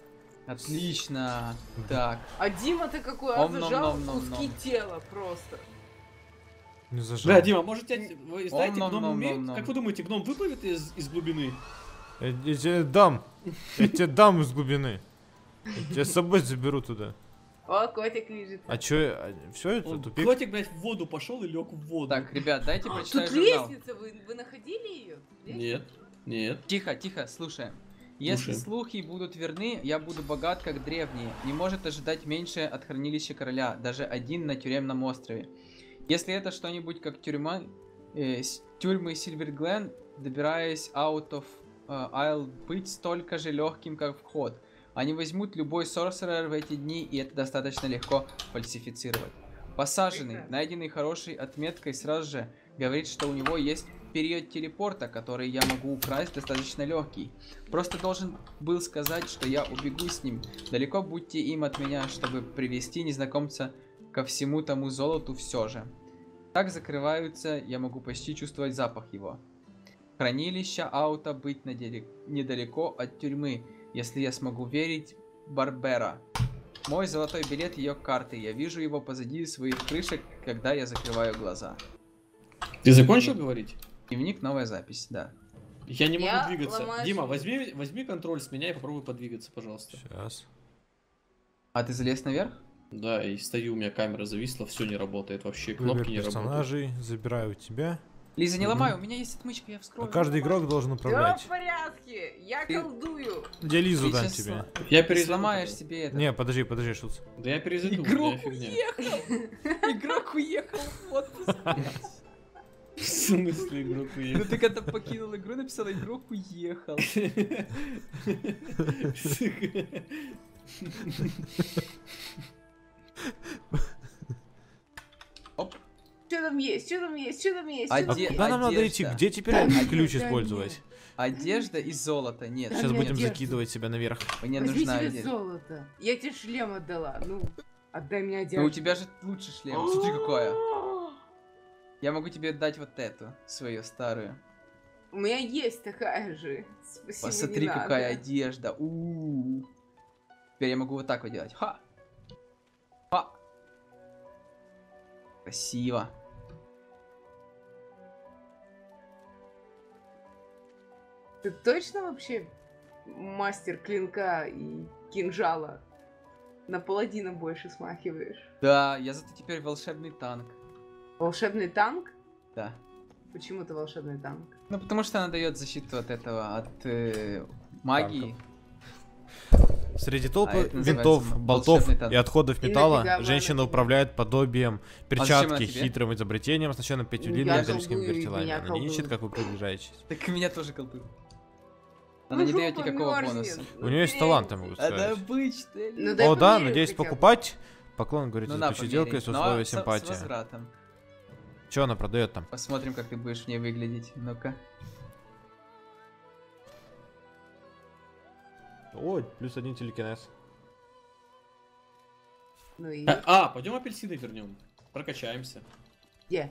Отлично. Так. А Дима-то какой, а Ом-ном-ном-ном-ном. зажал куски тела просто. Не зажал. Бля, Дима, может тебя... Вы знаете, гном Ом-ном-ном-ном-ном. умеет? Как вы думаете, гном выплывет из, из глубины? Я, я тебе дам. Я тебе дам из глубины. Я тебя с собой заберу туда. О, котик лежит. А чё, все это Он, тупик? котик, блядь, в воду пошел и лег в воду. Так, ребят, дайте А, прочитаю тут журнал. лестница, вы, вы находили ее? Нет, нет. Тихо, тихо, слушаем. Если Слушаем. слухи будут верны, я буду богат, как древние. Не может ожидать меньше от хранилища короля, даже один на тюремном острове. Если это что-нибудь как тюрьма, э, с тюрьмы Сильвергленд, добираясь out of э, I'll быть столько же легким, как вход. Они возьмут любой сорсерер в эти дни, и это достаточно легко фальсифицировать. Посаженный, Прекрасно. найденный хорошей отметкой, сразу же говорит, что у него есть период телепорта, который я могу украсть, достаточно легкий. Просто должен был сказать, что я убегу с ним. Далеко будьте им от меня, чтобы привести незнакомца ко всему тому золоту все же. Так закрываются, я могу почти чувствовать запах его. Хранилище аута быть надели- недалеко от тюрьмы, если я смогу верить Барбера. Мой золотой билет ее карты, я вижу его позади своих крышек, когда я закрываю глаза. Ты закончил говорить? Дневник, новая запись, да. Я не могу Я двигаться. ломаю Дима, шею. возьми, возьми контроль с меня и попробуй подвигаться, пожалуйста. Сейчас. А ты залез наверх? Да, и стою, у меня камера зависла, все не работает вообще, Выбор кнопки не работают. персонажей, забираю у тебя. Лиза, не Мгм. ломай, у меня есть отмычка, я вскрою. А каждый не ломай. игрок должен Все управлять. в порядке, я Ты- колдую. Где Лизу Ты дам щас тебе? сло- Я Ты перезайду сломаешь потом. себе это. Не, подожди, подожди, Шуц. Да я перезайду, Игрок бля, фигня. уехал! Игрок уехал в отпуск. В смысле игрок Ну уехал? ты когда покинул игру, написал игрок уехал. Оп. Что там есть, что там есть, что там есть, А что там де- А есть? куда нам надо идти? одежда. Где теперь Да, ключ да, использовать? Одежда и золото. Нет, Да Сейчас нет, будем одежда. закидывать себя наверх. мне Возьми нужна себе одежда. золото. Я тебе шлем отдала. Ну, отдай мне одежду. Ну у тебя же лучше шлем. Смотри какая. Я могу тебе дать вот эту, свою старую. У меня есть такая же. Спасибо, Посмотри, не какая надо. одежда. У-у-у. Теперь я могу вот так вот делать. Ха! Ха! Красиво. Ты точно вообще мастер клинка и кинжала? На паладина больше смахиваешь. Да, я зато теперь волшебный танк. Волшебный танк? Да. Почему ты волшебный танк? Ну потому что она дает защиту от этого, от э, магии. Среди толпы А это называется винтов, болтов волшебный танк. и отходов И металла нафига женщина она тебе? управляет подобием зачем перчатки она тебе? хитрым изобретением, оснащенным пятью Я длинными металлическими колдую, и вертелами. меня Она не ищет, колдуют. как вы приближаетесь. Так меня тоже колдует. Она Ну, не дает жопа никакого мерзнет. бонуса. Ну, У нее есть блин. таланты, могу Это сказать. обычная. Ну, дай О, да, померяю надеюсь хотя бы. покупать. Поклон, говорит, Ну за на, заключить сделку, померяй. если Но условия с- С симпатия. возвратом. Че она продает там? Посмотрим, как ты будешь в ней выглядеть. Ну-ка. Ой, плюс один телекинез. Ну и А, а, пойдем апельсины вернем. Прокачаемся. где?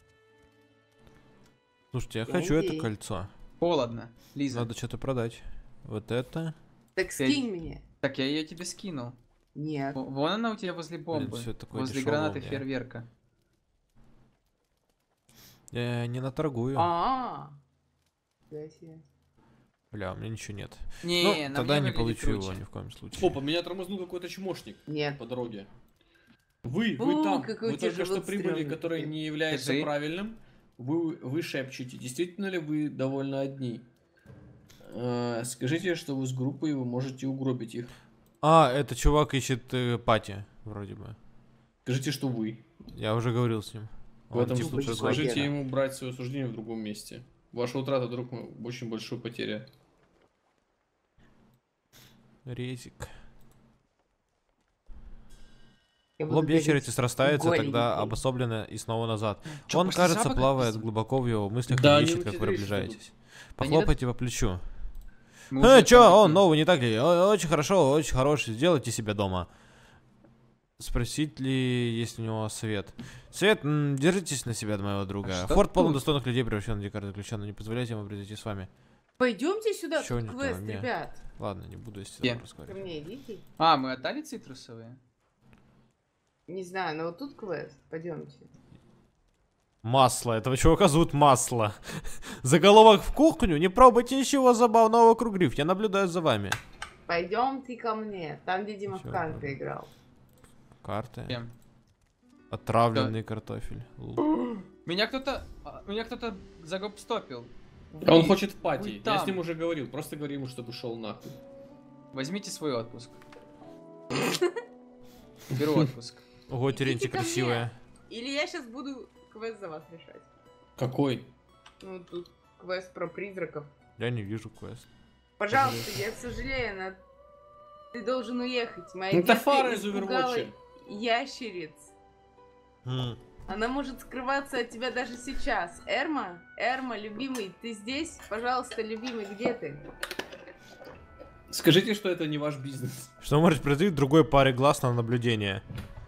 Слушайте, я Я хочу это идея. кольцо. Холодно. Лиза. Надо что-то продать. Вот это. Так скинь мне. Так я ее тебе скинул. Нет. Во- Вон она у тебя возле бомбы. всё такое возле дешёвое гранаты у меня. фейерверка. Я не наторгую. А. Нифига себе. Бля, у меня ничего нет. Не, Ну, на тогда мне не выглядит получу его круче. ни в коем случае. Опа, меня тормознул какой-то чмошник Нет. по дороге. Вы, Фу, вы там, какой вы у тебя только что живот прибыли, стрёмный который такой. не является Скажи. правильным. Вы, вы шепчете, действительно ли вы довольно одни? Э, скажите, что вы с группой, и вы можете угробить их. А, это чувак ищет э, пати, вроде бы. Скажите, что вы. Я уже говорил с ним. В Он этом типа случае предлагает. скажите Валера. ему брать свое суждение в другом месте. Ваша утрата, друг мой, очень большую потеря. Резик. Я буду Лоб ящерицы бегать срастается, голенький. тогда обособленно и снова назад. Чё, Он, пошли кажется, запах плавает отпустим? глубоко в его мыслях Да, и они ищет, у как тебя вы речь приближаетесь. Да не Похлопайте по плечу. Мы Э, уже чё, там он такие- новый, не так ли? О, очень хорошо, очень хороший. Сделайте себя дома. Спросить ли, есть у него совет? Совет, м, держитесь на себя от моего друга. А что Форт полон тут? достойных людей, превращен в дикарь заключенного. Не позволяйте ему произойти с вами. Пойдемте сюда, Чё тут не квест, то, не. ребят. Ладно, не буду если Где? Ко разговаривать. мне идите. А, мы отдали цитрусовые? Не знаю, но вот тут квест. Пойдемте. Масло. Этого чувака зовут Масло. Заголовок в кухню. Не пробуйте ничего забавного вокруг гриф. Я наблюдаю за вами. Пойдем ты ко мне. Там, где Дима в Чё, карты ладно. играл. Карты. Кем? Отравленный картофель. Л- Меня кто-то... а, Меня кто-то загопстопил. А он Вы- хочет в вы пати. Я там. с ним уже говорил. Просто говори ему, чтобы шел нахуй. Возьмите свой отпуск. Беру отпуск. Ого, Идите Терентий, ко мне. красивая. Или я сейчас буду квест за вас решать. Какой? Ну, тут квест про призраков. Я не вижу квест. Пожалуйста, я сожалею, но ты должен уехать. Моя Ну, это детка Фара из испугала Overwatch. ящериц. М. Она может скрываться от тебя даже сейчас. Эрма, Эрма, любимый, ты здесь? Пожалуйста, любимый, где ты? Скажите, что это не ваш бизнес. Что может произойти в другой паре глаз на наблюдение?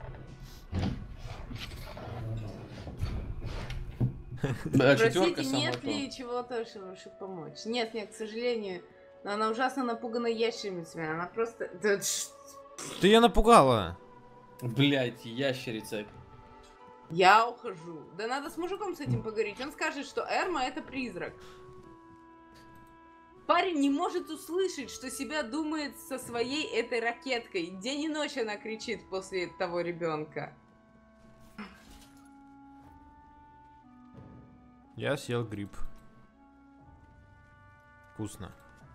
Да, Спросите, нет ли чего-то, чтобы помочь. Нет, нет, к сожалению. Но она ужасно напугана ящерицами. Она просто... Да ш- Ты ее напугала. Блять, ящерица. Я ухожу. Да надо с мужиком с этим поговорить. Он скажет, что Эрма это призрак. Парень не может услышать, что себя думает со своей этой ракеткой. День и ночь она кричит после того ребенка. Я съел гриб. Вкусно.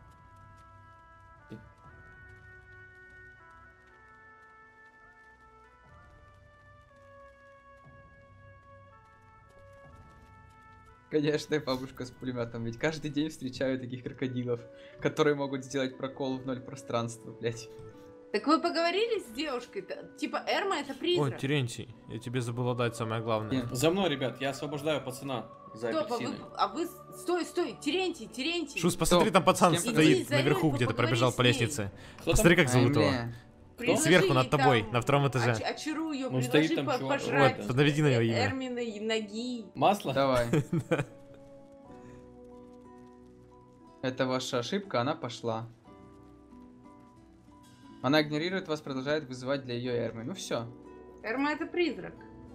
Конечно, бабушка с пулеметом, ведь каждый день встречаю таких крокодилов, которые могут сделать прокол в ноль пространства, блять. Так вы поговорили с девушкой-то? Типа, Эрма это призрак. Ой, Терентий, я тебе забыл отдать самое главное. Нет. За мной, ребят, я освобождаю пацана за Стоп, а апельсины. вы, а вы... Стой, стой, Терентий, Терентий. Шус, посмотри, там пацан С кем стоит Иди за наверху, Эльфу, где-то поговори пробежал с по ней. лестнице. Кто Посмотри, там? как зовут его. Ай, Предложи Сверху, над ей тобой, там, на втором этаже. оч- очарую ее, Ну, предложи стоит там по- чувак. пожрать Вот, поднаведи на него имя. Эрминой ноги. Масло? Давай. Это ваша ошибка, она пошла. Она игнорирует вас, продолжает вызывать для ее Эрмы. Ну все. Эрма это призрак.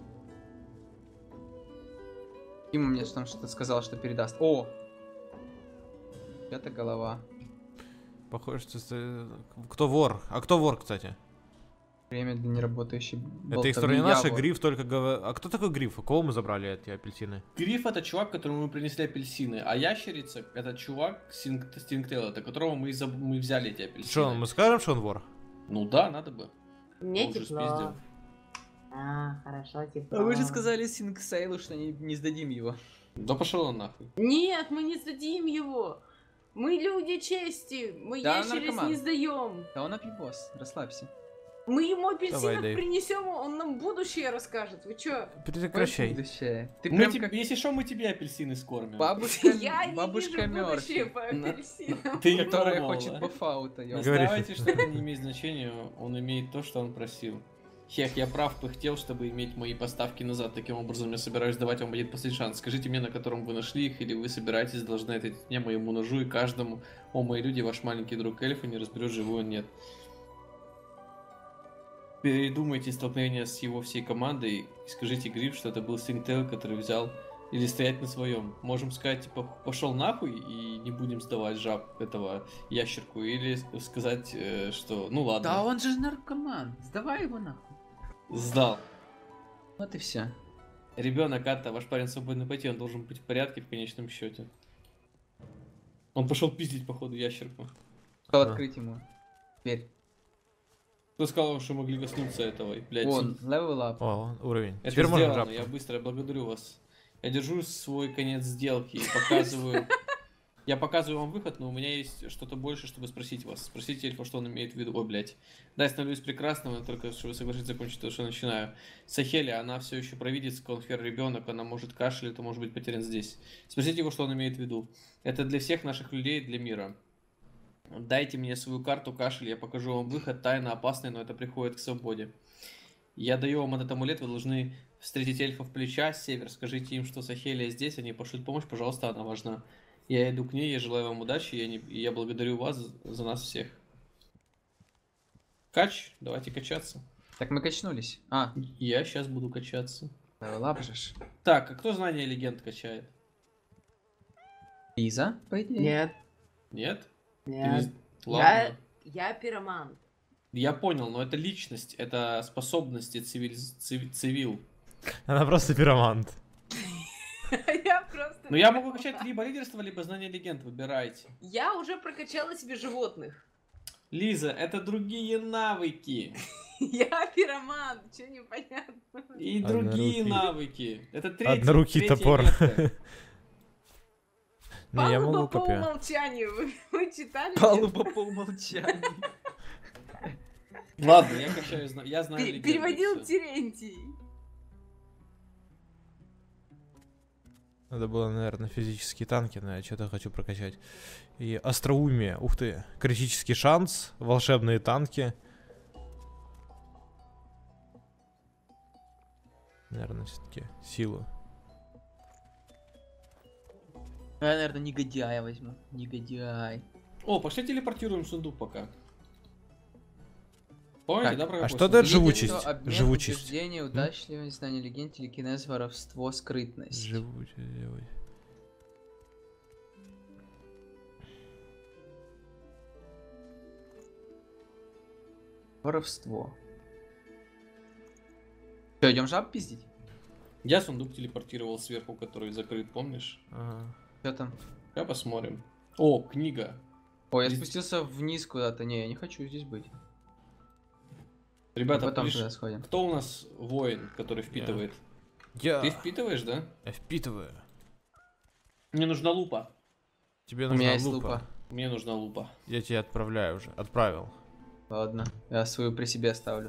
Дима мне там что-то сказал, что передаст. О! Это голова. Похоже, что... это- Кто вор? А кто вор, кстати? Время для неработающей Это история не наша, Гриф только... гов- А кто такой Гриф? У кого мы забрали эти апельсины? Гриф это чувак, которому мы принесли апельсины, а ящерица это чувак Стингтейл, это которого мы, заб- мы взяли эти апельсины. Что, мы скажем, что он вор? Ну да, надо бы. Мне Он же тепло. спиздил. А, хорошо, тепло. А вы же сказали Синксейлу, что не, не сдадим его. Да пошел он нахуй. Нет, мы не сдадим его. Мы люди чести. Мы Да, ящериц наркоман. не сдаем. Да он опибос, расслабься. Мы ему апельсинов Давай, Дэйв. принесем, он нам будущее расскажет. Вы чё? Прекращай. Будущее. Ты Мы прям тебе- как Если что, мы тебе апельсины скормим. бабушка, Я не бабушка вижу будущее Мёрфи, по На- апельсинам. Ты которая пробовала. хочет бафаута, ёпта. Настаивайте, что это не имеет значения, он имеет то, что он просил. Хех, я прав, пыхтел, чтобы иметь мои поставки назад. Таким образом, я собираюсь давать вам один последний шанс. Скажите мне, на котором вы нашли их, или вы собираетесь, должны ответить мне, моему ножу и каждому. О, мои люди, ваш маленький друг эльфа не разберет, живой он нет. Передумайте столкновение с его всей командой и скажите Гриф, что это был Стингтейл, который взял, или стоять на своем. Можем сказать, типа, пошел нахуй и не будем сдавать жаб этого ящерку, или сказать, э, что, ну ладно, Да он же наркоман, сдавай его нахуй. сдал. Вот и все. Ребенок, Атта, ваш парень свободно пойти, он должен быть в порядке в конечном счете. Он пошел пиздить, походу, ящерку. Сказал Да. открыть ему дверь. Кто сказал, что могли коснуться этого, и, блядь, Он, level up. О, уровень. это Теперь можно сделано, жабку. я быстро, я благодарю вас. Я держу свой конец сделки и показываю... Я показываю вам выход, но у меня есть что-то больше, чтобы спросить вас. Спросите эльфа, что он имеет в виду. Ой, блядь. Да, я становлюсь прекрасным, но только что вы согласитесь закончить то, что я начинаю. Сахели, она все еще провидец, конфер ребенок, она может кашлять, то может быть потерян здесь. Спросите его, что он имеет в виду. Это для всех наших людей, для мира. Дайте мне свою карту кашель, я покажу вам выход, тайно опасный, но это приходит к свободе. Я даю вам этот амулет, вы должны встретить эльфов плеча, север, скажите им, что Сахелия здесь, они пошлют помощь, пожалуйста, она важна. Я иду к ней, я желаю вам удачи, я, не... и я благодарю вас за, за нас всех. Кач, давайте качаться. Так мы качнулись. А, Я сейчас буду качаться. level up же ж. Так, а кто знание легенд качает? Лиза, по идее. Нет, Нет? Ты нет. не- Ладно. Я, я пироман. Я понял, но это личность, это способности цивиль... цив- цивил. Она просто пиромант. Я просто... Ну я могу качать либо лидерство, либо знание легенд, выбирайте. Я уже прокачала себе животных. Лиза, это другие навыки. Я пироман, что непонятно. И другие Однорукий. навыки. Это третья, Однорукий третья топор. ветка. Не, я Палуба могу по копию. умолчанию. Вы, вы читали? Палуба по умолчанию. Ладно, я качаю, зна- я знаю Пе- легенды. Переводил всё. Терентий. Надо было, наверное, физические танки, но я что-то хочу прокачать. И остроумие, ух ты. Критический шанс, волшебные танки. Наверное, все-таки силу. Я, наверное, негодяя возьму. Негодяй. О, пошли телепортируем сундук пока. Помните, Так, да, про а какой что сундук? дает Лидерство, живучесть? обмен, Живучесть. убеждение, удачливость, знание легенд, телекинез, воровство, скрытность. Живучесть. Воровство. Че, идем жаб пиздить? Я сундук телепортировал сверху, который закрыт, помнишь? Ага. Что там? Я посмотрим. О, книга. Ой, я Здесь- спустился вниз куда-то. Не, я не хочу здесь быть. Ребята, Потом лишь- туда сходим. кто у нас воин, который впитывает? Я... Ты впитываешь, да? Я впитываю. Мне нужна лупа. Тебе У нужна меня есть лупа. лупа. Мне нужна лупа. Я тебе отправляю уже. Отправил. Ладно, я свою при себе оставлю.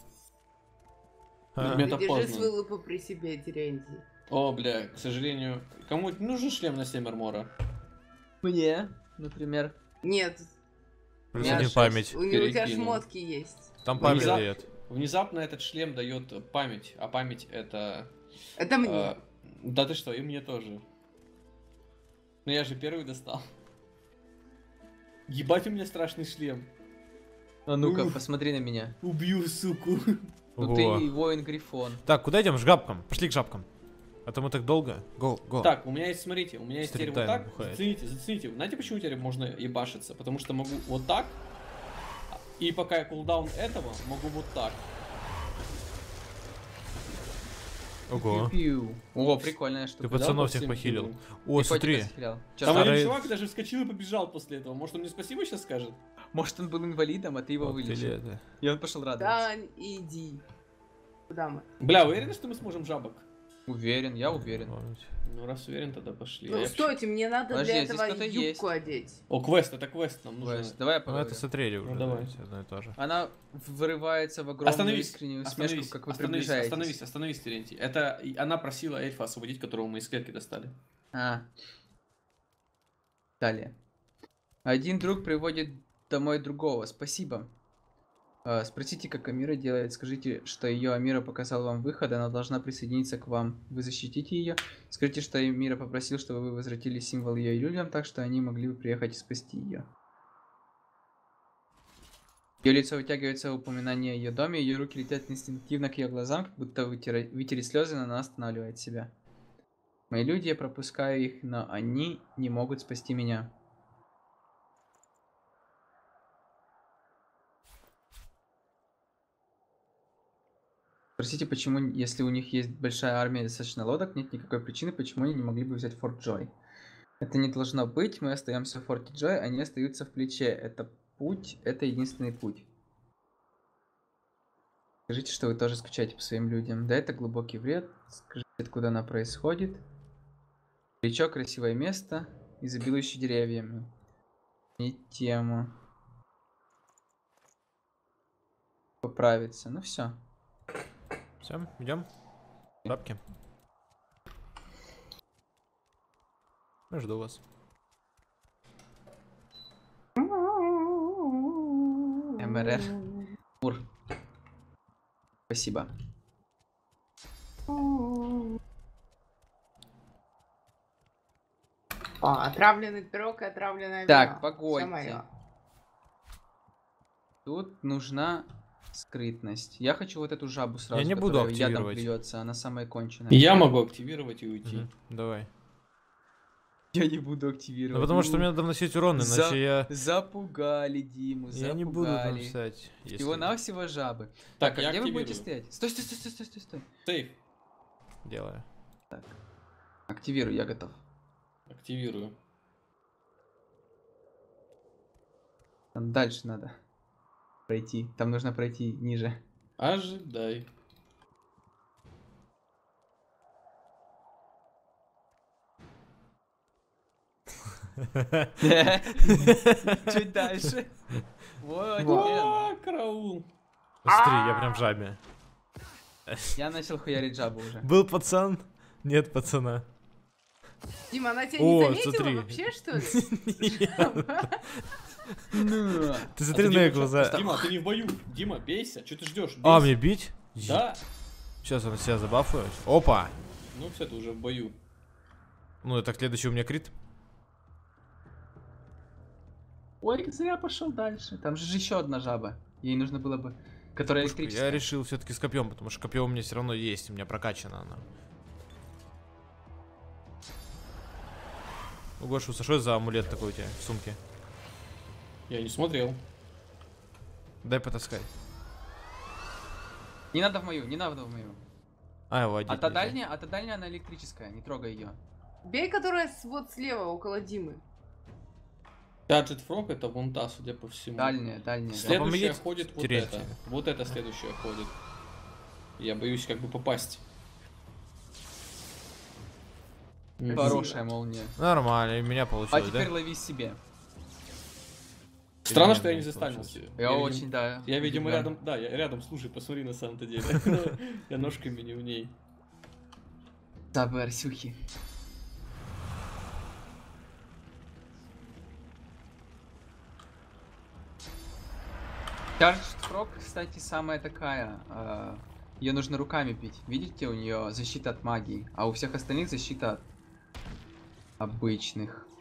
А. Мне- Это Держи поздно. свою лупу при себе, Терентий. О, бля, к сожалению. Кому нужен шлем на семь армора? Мне, например. Нет, Плюс Я один шесть. память. у него у тебя Перекинул. шмотки есть. Там память Внезап- дает. Внезапно этот шлем дает память, а память это... Это мне. э, да ты что, и мне тоже. Ну я же первый достал. Ебать, у меня страшный шлем. А ну-ка, Ух. посмотри на меня. Убью, суку. Ну Ого. ты воин-грифон. Так, куда идем? К жабкам. Пошли к жабкам. А то мы так долго. Го, го. Так, у меня есть, смотрите, у меня есть теперь вот Стрит-тайм так. бухает. Зацените, зацените. Знаете, почему теперь можно ебашиться? Потому что могу вот так. И пока я кулдаун этого, могу вот так. Ого. Пиу-пиу. О, прикольная штука. Ты Да, пацанов по всех всем похилил. кинул. О, Ты смотри. котика захилял. Чё, Там старый? один Старый- чувак даже вскочил и побежал после этого. Может, он мне спасибо сейчас скажет? Может, он был инвалидом, а ты его Вот или вылечил. это. И он пошел радоваться. Да, иди. Куда мы? Бля, уверены, что мы сможем жабок? Уверен, я уверен. Помните. Ну, раз уверен, тогда пошли. А Ну, я стойте, мне надо Подожди, для а здесь этого кто-то юбку есть. одеть. вообще- О, квест, это квест нам нужен. Вась, давай я Ну поговорю. это смотрели уже. Ну, давай. давайте, одно и то же. Она вырывается в огромную Остановись, искреннюю усмешку, остановись, как вы остановись, приближаетесь. остановись, остановись, Терентий. Это и она просила эльфа освободить, которого мы из клетки достали. А. Далее. Один друг приводит домой другого. Спасибо. А, спросите, как Амира делает. Скажите, что ее Амира показал вам выход. Она должна присоединиться к вам. Вы защитите ее. Скажите, что Амира попросил, чтобы вы возвратили символ ее людям, так что они могли бы приехать и спасти ее. Ее лицо вытягивается в упоминание о ее доме. Ее руки летят инстинктивно к ее глазам, как будто вытера- вытереть слезы, но она останавливает себя. Мои люди, я пропускаю их, но они не могут спасти меня. Спросите, почему, если у них есть большая армия и достаточно лодок, нет никакой причины, почему они не могли бы взять Форт Джой. Это не должно быть, мы остаемся в Форте Джой, они остаются в плече. Это путь, это единственный путь. Скажите, что вы тоже скучаете по своим людям. Да, это глубокий вред. Скажите, откуда она происходит. Плечо, красивое место, изобилующее деревьями. Не тему. Поправиться. Ну все. Все, идем. Жабки. Я жду вас. МРР. Ур. Спасибо. О, отравленный пирог и отравленное Так, вино. погодьте. Всё моё. Тут нужна скрытность. Я хочу вот эту жабу сразу, Я не буду которая ядом активировать. плюется, она самая конченая. Я могу активировать и уйти. Мгм, давай. Я не буду активировать. Ну потому что мне надо наносить урон, За- иначе я... Запугали Диму, Я не буду там запугали. писать. если- Всего-навсего жабы. Так, Так, а я где вы будете активирую. стоять? Стой, стой, стой, стой, стой, стой, стой. Сейф. Делаю. Активируй, я готов. Активирую. Там дальше надо пройти. Там нужно пройти ниже. Ожидай. Чуть дальше. Вот, Во. офигенно. А, караул. Смотри, я прям в жабе. Я начал хуярить жабу уже. Был пацан? Нет пацана. Дима, она тебя О, не заметила смотри. вообще, что ли? Ну. Ты А смотри ты, на ее Дима, глаза. чё? Дима, ты не в бою. Дима, бейся. Что ты ждешь? А, мне бить? Да. Сейчас он себя забафует. Опа! Ну все, ты уже в бою. Ну, это следующий у меня крит. Ой, зря пошел дальше. Там же еще одна жаба. Ей нужно было бы... Которая Пушку электрическая. я решил все-таки с копьем, потому что копье у меня все равно есть, у меня прокачано оно. У Гошу, что это за амулет такой у тебя в сумке? Я не смотрел. Дай потаскать. Не надо в мою, не надо в мою. А, его А одеть та нельзя. дальняя, а та дальняя, она электрическая, не трогай ее. Бей, которая с- вот слева, около Димы. Гаджет Фрог это вон та, судя по всему. Дальняя, дальняя. да. Следующая помогите ходит вот терять. это. Вот это следующая ходит. Я боюсь как бы попасть. Мгм. Хорошая молния. Нормально, и у меня А получилось, теперь да? лови себе. Странно, Или что я не нет, застанился. Я, видим- очень, да. Я, видимо, удивлен. рядом... Да, я рядом, слушай, посмотри на самом-то деле. Я ножками не в ней. Сабы Арсюхи. Charged Frog, кстати, самая такая. Ее нужно руками пить. Видите, у нее защита от магии, а у всех остальных защита от обычных.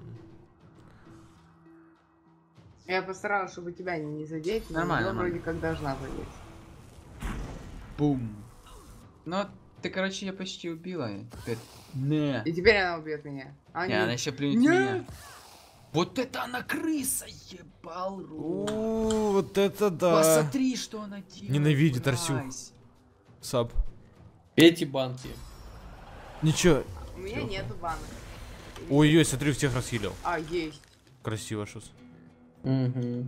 Я постаралась, чтобы тебя не задеть, но Нормально, её нормально. вроде как должна задеть. Бум. Ну, ты, короче, ее почти убила. Теперь... Не. И теперь она убьет меня. А Не, нет. она еще плюнет в Нет. меня. Вот это она крыса, ебал рот. У, вот это да. Посмотри, что она делает. Ненавидит Арсюх. мразь. Саб. Эти банки. Ничего. У меня нету банок. Ой-ой, смотри, всех расхилил. А, есть. Красиво, шус. Угу.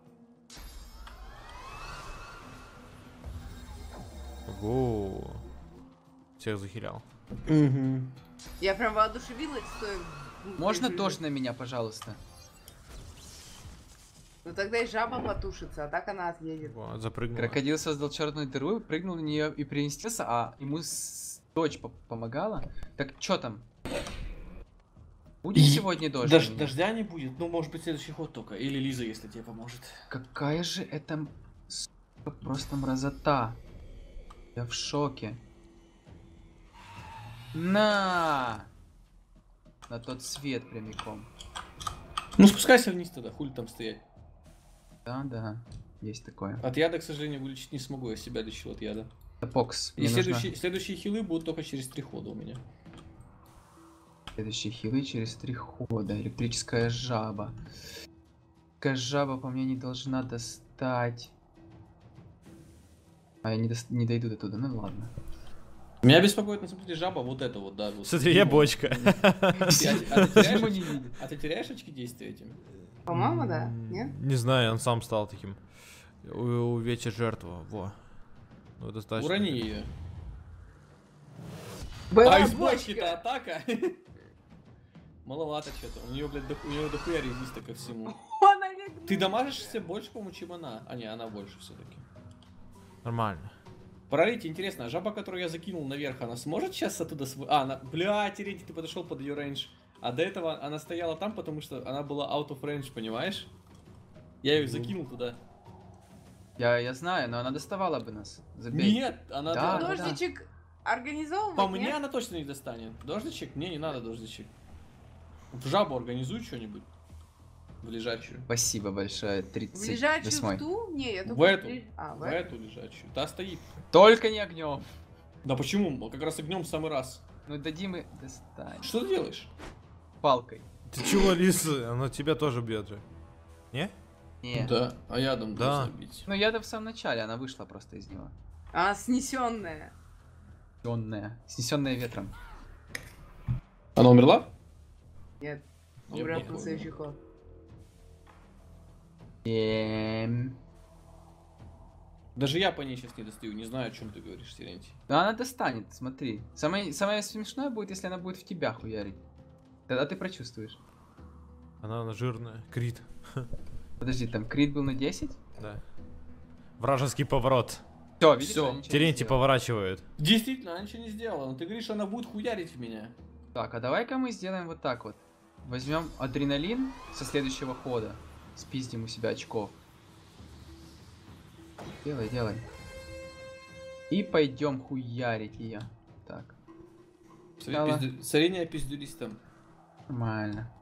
Ого. Всех захилял. Угу. Я прям воодушевилась, что... Можно Если- тоже на меня, пожалуйста? Ну тогда и жаба потушится, а так она отъедет. Во, запрыгнула. Крокодил создал черную дыру, прыгнул на нее и переместился, а ему с- дочь по- помогала. Так что там? Будет И- сегодня дождь? Дож- или нет? дождя не будет, ну может быть следующий ход только. Или Лиза, если тебе поможет. Какая же это сука, просто мразота. Я в шоке. На! На тот свет прямиком. Ну спускайся вниз тогда, хули там стоять. Да, да, есть такое. От яда, к сожалению, вылечить не смогу, я себя лечил от яда. Покс. И Мне нужно следующие, следующие хилы будут только через три хода у меня. следующие хилы через три хода. Электрическая жаба. Электрическая жаба по мне не должна достать. А я не, дос- не дойду до туда, ну ладно. Меня беспокоит на самом деле жаба вот это вот, да. Вот. Смотри, я бочка. Ты- А, а ты теряешь Почему очки- не видит? а ты теряешь очки действия этим? По-моему, да? М, Нет? Не знаю, он сам стал таким. У, у Вети жертва, во. Ну, достаточно. Урони ее. Была А из бочка. бочки-то атака. Маловато что-то. У нее, блядь, дох- у нее дохуя резиста ко всему. Она легнула. Ты дамажишься больше, по-моему, чем она. А не, она больше все-таки. Нормально. Прорите, интересно, а жаба, которую я закинул наверх, она сможет сейчас оттуда свой... А, она... Бля, Терентий, ты подошел под ее рейндж. А до этого она стояла там, потому что она была out of range, понимаешь? Я ее закинул туда. Я, я знаю, но она доставала бы нас. Забей. Нет, она... Да, она- да. Дождичек организовывать, По мне нет? она точно не достанет. Дождичек? Мне не надо дождичек. В жабу организуй что-нибудь. В лежачую. Спасибо большое. В тридцать лежачую восьмой. в ту? Не, я только... В эту. при- А, в В эту. эту лежачую. Та стоит. Только не огнем. Да почему? Как раз огнем в самый раз. Ну дадим и достань. Что ты делаешь? Палкой. Ты чего, Лиса? Она тебя тоже бьет же. Не? Не. Да, а ядом Да. должна бить. Ну я-то в самом начале, она вышла просто из него. А, снесенная. Снесенная. Снесенная ветром. Она умерла? Нет, Я умрет понял. на следующий ход. Эм. Даже я по ней сейчас не достаю, не знаю, о чем ты говоришь, Терентий. Ну она достанет, смотри. Самое, самое смешное будет, если она будет в тебя хуярить. Тогда ты прочувствуешь. Она, она жирная. Крит. Подожди, там крит был на десять? Да. Вражеский поворот. Все, видишь, Всё. она ничего не Терентий сделала. поворачивает. Действительно, она ничего не сделала, но ты говоришь, она будет хуярить в меня. Так, а давай-ка мы сделаем вот так вот. Возьмем адреналин со следующего хода. Спиздим у себя очков. Делай, делай. И пойдем хуярить ее. Так, Смотри, Стало. пизду- Средняя пиздюлистом. нормально.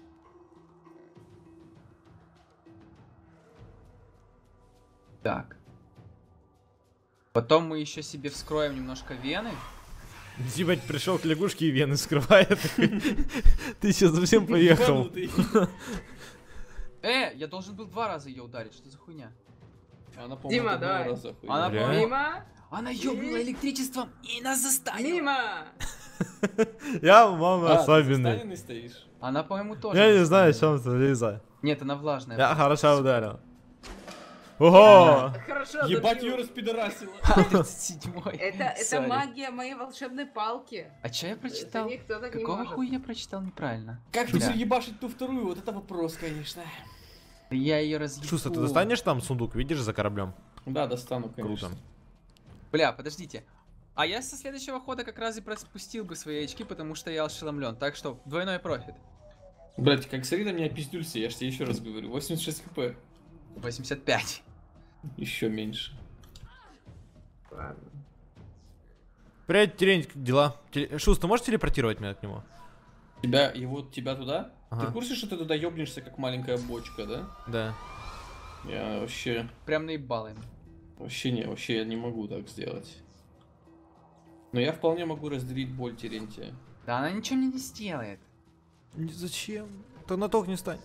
Так. Потом мы еще себе вскроем немножко вены. Ебать, пришел к лягушке и вены скрывает. Ты сейчас совсем поехал. Ебанутый. Э, я должен был два раза ее ударить. Что за хуйня? Она, по-моему, Дима, от одного давай. раза охуела. Она, Реально? по-моему, Мимо! она ёбнула электричеством и нас заставила. Мимо! Я, мама, А, ты особенный. застаненный стоишь? Она, по-моему, тоже. Я не знаю, о заставила. чем ты, Лиза. Нет, она влажная. Я хорошо ударил. Ого! Хорошо, Ебать, добил. ее распидорасила. А, тридцать седьмой. Это, это Sorry. магия моей волшебной палки. А чё я прочитал? Это никто так не Какого может. хуя я прочитал неправильно? Как Бля. теперь ебашить ту вторую? Вот это вопрос, конечно. Я ее разъебу. Шуста, ты достанешь там сундук, видишь, за кораблем? Да, достану, конечно. Круто. Бля, подождите. А я со следующего хода как раз и проспустил бы свои очки, потому что я ошеломлен. Так что двойной профит. Блять, как смотри на меня пиздюлься, я ж тебе еще раз говорю. восемьдесят шесть хп. восемьдесят пять. Еще меньше. Ладно. Привет, Терень, как дела? Теле- Шуст, ты можешь телепортировать меня к нему? Тебя, его, тебя туда? Ага. Ты в курсе, что ты туда ёбнешься, как маленькая бочка, да? Да. Я вообще, Прям наебал им. вообще не, вообще я не могу так сделать. Но я вполне могу разделить боль Терентия. Да она ничего мне не сделает. Ни- Зачем? То на ток не стань.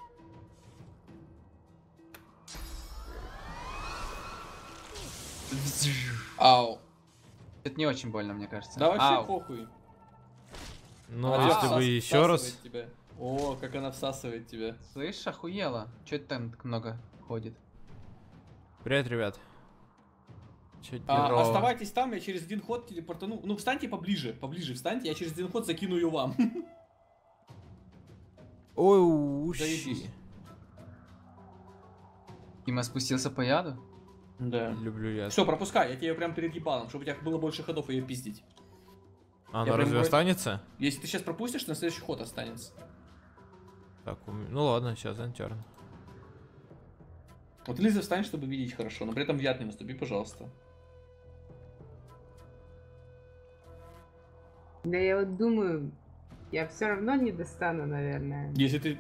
Ау. Это не очень больно, мне кажется. Да вообще Ау. похуй. Ну, Она если всас- бы еще раз... всасывает тебя. О, как она всасывает тебя. Слышь, охуела. Чё это там так много ходит? Привет, ребят. Чё А, херово. оставайтесь там, я через один ход телепортану. Ну, встаньте поближе, поближе встаньте, я через один ход закину ее вам. Ой, ущи. Заебись. Дима спустился по яду? Да. Люблю я. Все, пропускай, я тебе прям перед ебалом, чтобы у тебя было больше ходов ее пиздить. А, я ну прям разве вроде- останется? Если ты сейчас пропустишь, на следующий ход останется. Так, у м- ну ладно, сейчас антерн. Вот Лиза встань, чтобы видеть хорошо, но при этом в яд не наступи, пожалуйста. Да я вот думаю, я все равно не достану, наверное. Если ты...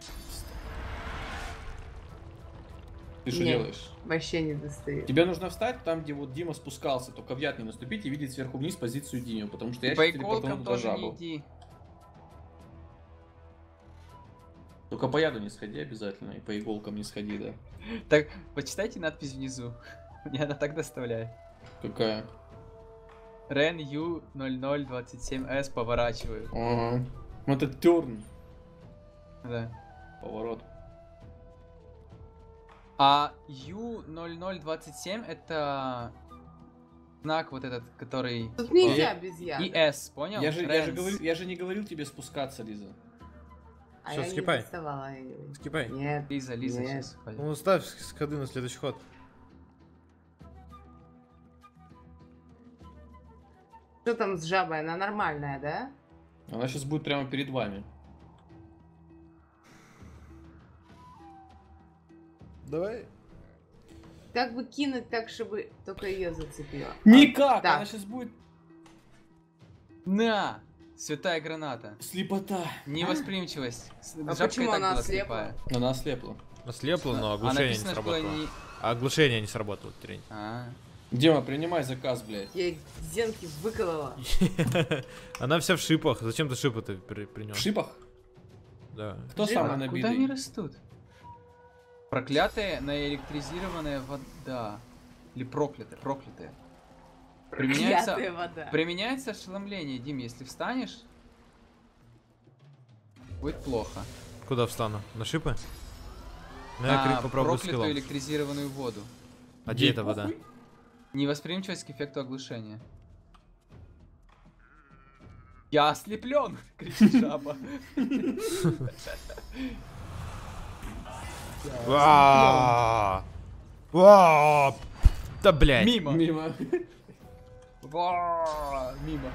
Ты что Нет. делаешь? Вообще не достаю. Тебе нужно встать там, где вот Дима спускался, только в яд не наступить и видеть сверху вниз позицию Димы, потому что я По сейчас телепортану иголкам туда тоже не жабу. иди. Только по яду не сходи обязательно, и по иголкам не сходи, да. Так, почитайте надпись внизу. Мне она так доставляет. Какая? Рен Ю ноль ноль двадцать семь эс поворачиваю. Ага. Ну это терн. Да. Поворот. А Ю ноль ноль двадцать семь это знак вот этот, который... Тут нельзя Я- без яда. И С, понял? Я же, я, же Ренс. говорил, я же не говорил тебе спускаться, Лиза. А Всё, я скипай. не доставала. я говорю. Скипай. Нет. Лиза, Лиза Нет. сейчас. Ну, ставь с- ходы на следующий ход. Что там с жабой? Она нормальная, да? Она сейчас будет прямо перед вами. Давай. Как бы кинуть так, чтобы только ее зацепило? Никак! да. Она сейчас будет На! Святая граната. слепота. Невосприимчивость. С- А жабка почему и так она была ослепла? слепая. Она ослепла. Ослепло, но А оглушение не написано, что была сработало. не... А оглушение не сработало, Терень. А, Дима, принимай заказ, блядь. Я зенки выколола. Она вся в шипах. Зачем ты шипы-то при- В принес? шипах? Да. Кто Шипах? самый куда они набитый? растут? Проклятая наэлектризированная вода. Или проклятая, проклятая. Применяется, Клятая вода. применяется ошеломление, Дим, если встанешь, будет плохо. Куда встану? На шипы? Ну, я А, крит попробую проклятую скиллом. электризированную воду. А где Ей эта вода? похуй? Невосприимчивость к эффекту оглушения. Я ослеплен! Кричит жаба. Ва! Ва! Да блять. Мимо! Мимо. Ва! Мимо.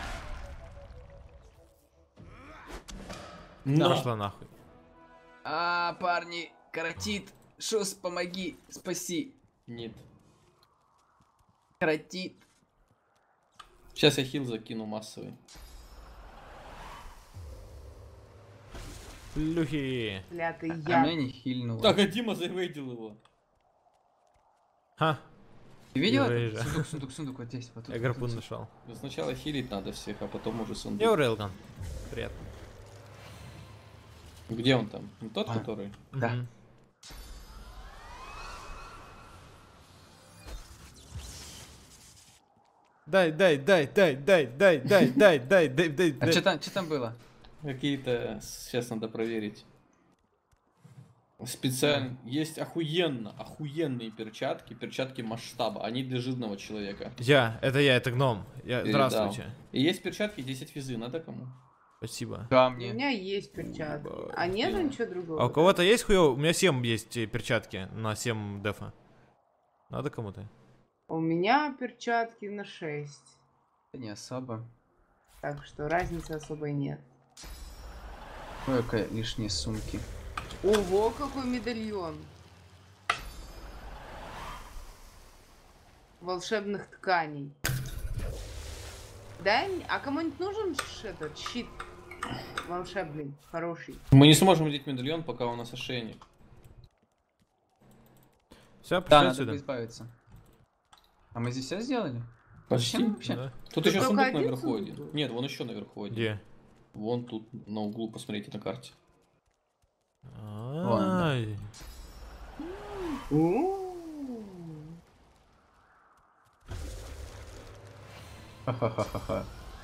На. Пошла нахуй. А, парни, коротит. Шус, помоги, спаси. Нет. Коротит. Сейчас я хил закину массовый. Плюхи. Клятый А яд. меня не хильнуло. Так, а Дима завейдил его. Ха, Ты видел я это? вижу. Сундук, сундук, сундук, вот здесь. Вот тут, я вот гарпун тут. нашел. Сначала хилить надо всех, а потом уже Я сундук. Рейлган. Привет. Где он там? Не тот, А. который? Да. Мгм. Дай, дай, дай, дай, дай, дай, дай, дай, дай, дай, дай, А дай. что там, что там было? Какие-то... Сейчас надо проверить. Специально... Есть охуенно, охуенные перчатки. Перчатки масштаба. Они для жирного человека. Я, это я, это гном. Я, Передал. здравствуйте. И есть перчатки десять физы. Надо кому? Спасибо. Да, У мне. меня есть перчатки. Ебать. А нету ничего другого? А у кого-то есть хуё? У меня семь есть э, перчатки на семь дефа. Надо кому-то? У меня перчатки на шесть. Не особо. Так что разницы особой нет. Ой, лишние сумки. Ого, какой медальон. Волшебных тканей. Да? А кому-нибудь нужен ш- этот щит волшебный, хороший? Мы не сможем надеть медальон, пока у нас ошейник. Все, Да, пошли надо отсюда. бы избавиться. А мы здесь все сделали? Почти. Зачем вообще? Да. Тут Тут еще только сундук один наверху сундук один. был? Нет, вон еще наверху один. Где? Вон тут на углу, посмотрите на карте. Ай. У-у-у. Ха-ха-ха-ха.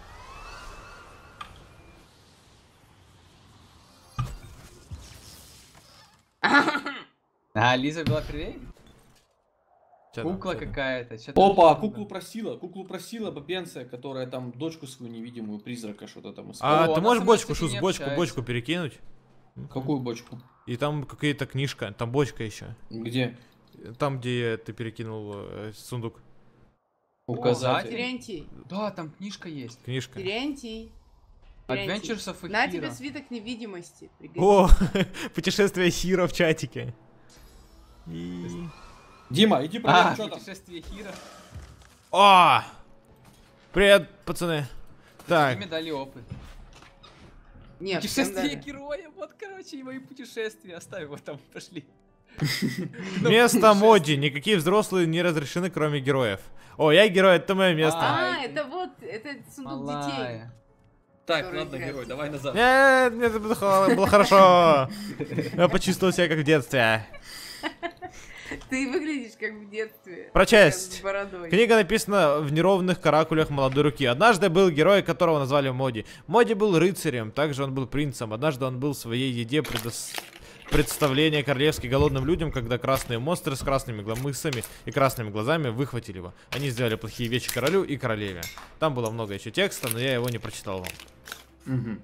А, Лиза была первее? Чё там, Кукла чё там? какая-то. чё там Опа, надо? куклу просила, куклу просила бабенция, которая там дочку свою невидимую призрака что-то там А искала. О, ты она можешь со мной, бочку, кстати, шус, не бочку, общается. бочку перекинуть? Какую бочку? И там какая-то книжка, там бочка еще. Где? Там, где ты перекинул э, сундук. Указатель. Терентий, Да, там книжка есть. Книжка. Терентий. Терентий. Adventures of На Akira. тебе свиток невидимости. Пригодится. О, путешествие Хиро в чатике. И... Дима, иди проверь, А, что там. путешествие Хиро. О! Привет, пацаны. Так, Мне дали опыт. Нет, всем Путешествие дали. героя, вот, короче, и мои путешествия. Оставь его там, пошли. место моди. Никакие взрослые не разрешены, кроме героев. О, я герой, это мое место. А, А, это вот, это сундук детей. Малая. Так, Который ладно, играет. герой, давай назад. Нет, мне это было хо- было хорошо. Я почувствовал себя как в детстве. Ты выглядишь как в детстве. Прочесть. С бородой. Книга написана в неровных каракулях молодой руки. Однажды был герой, которого назвали Моди. Моди был рыцарем, также он был принцем. Однажды он был в своей еде предос... представление королевски голодным людям, когда красные монстры с красными гламысами и красными глазами выхватили его. Они сделали плохие вещи королю и королеве. Там было много еще текста, но я его не прочитал вам. Мгм.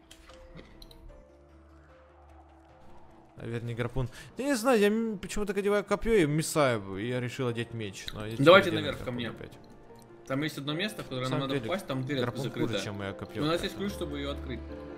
А вернее, гарпун. Я не знаю, я м- почему-то одеваю копье и мисаю, и я решил одеть меч. Но я Давайте теперь наверх делаю ко мне. гарпун опять. Там есть одно место, в которое На нам самом надо деле, попасть, там дверь Гарпун хуже, закрыта. чем мое И копье. у нас есть ключ, чтобы ее открыть.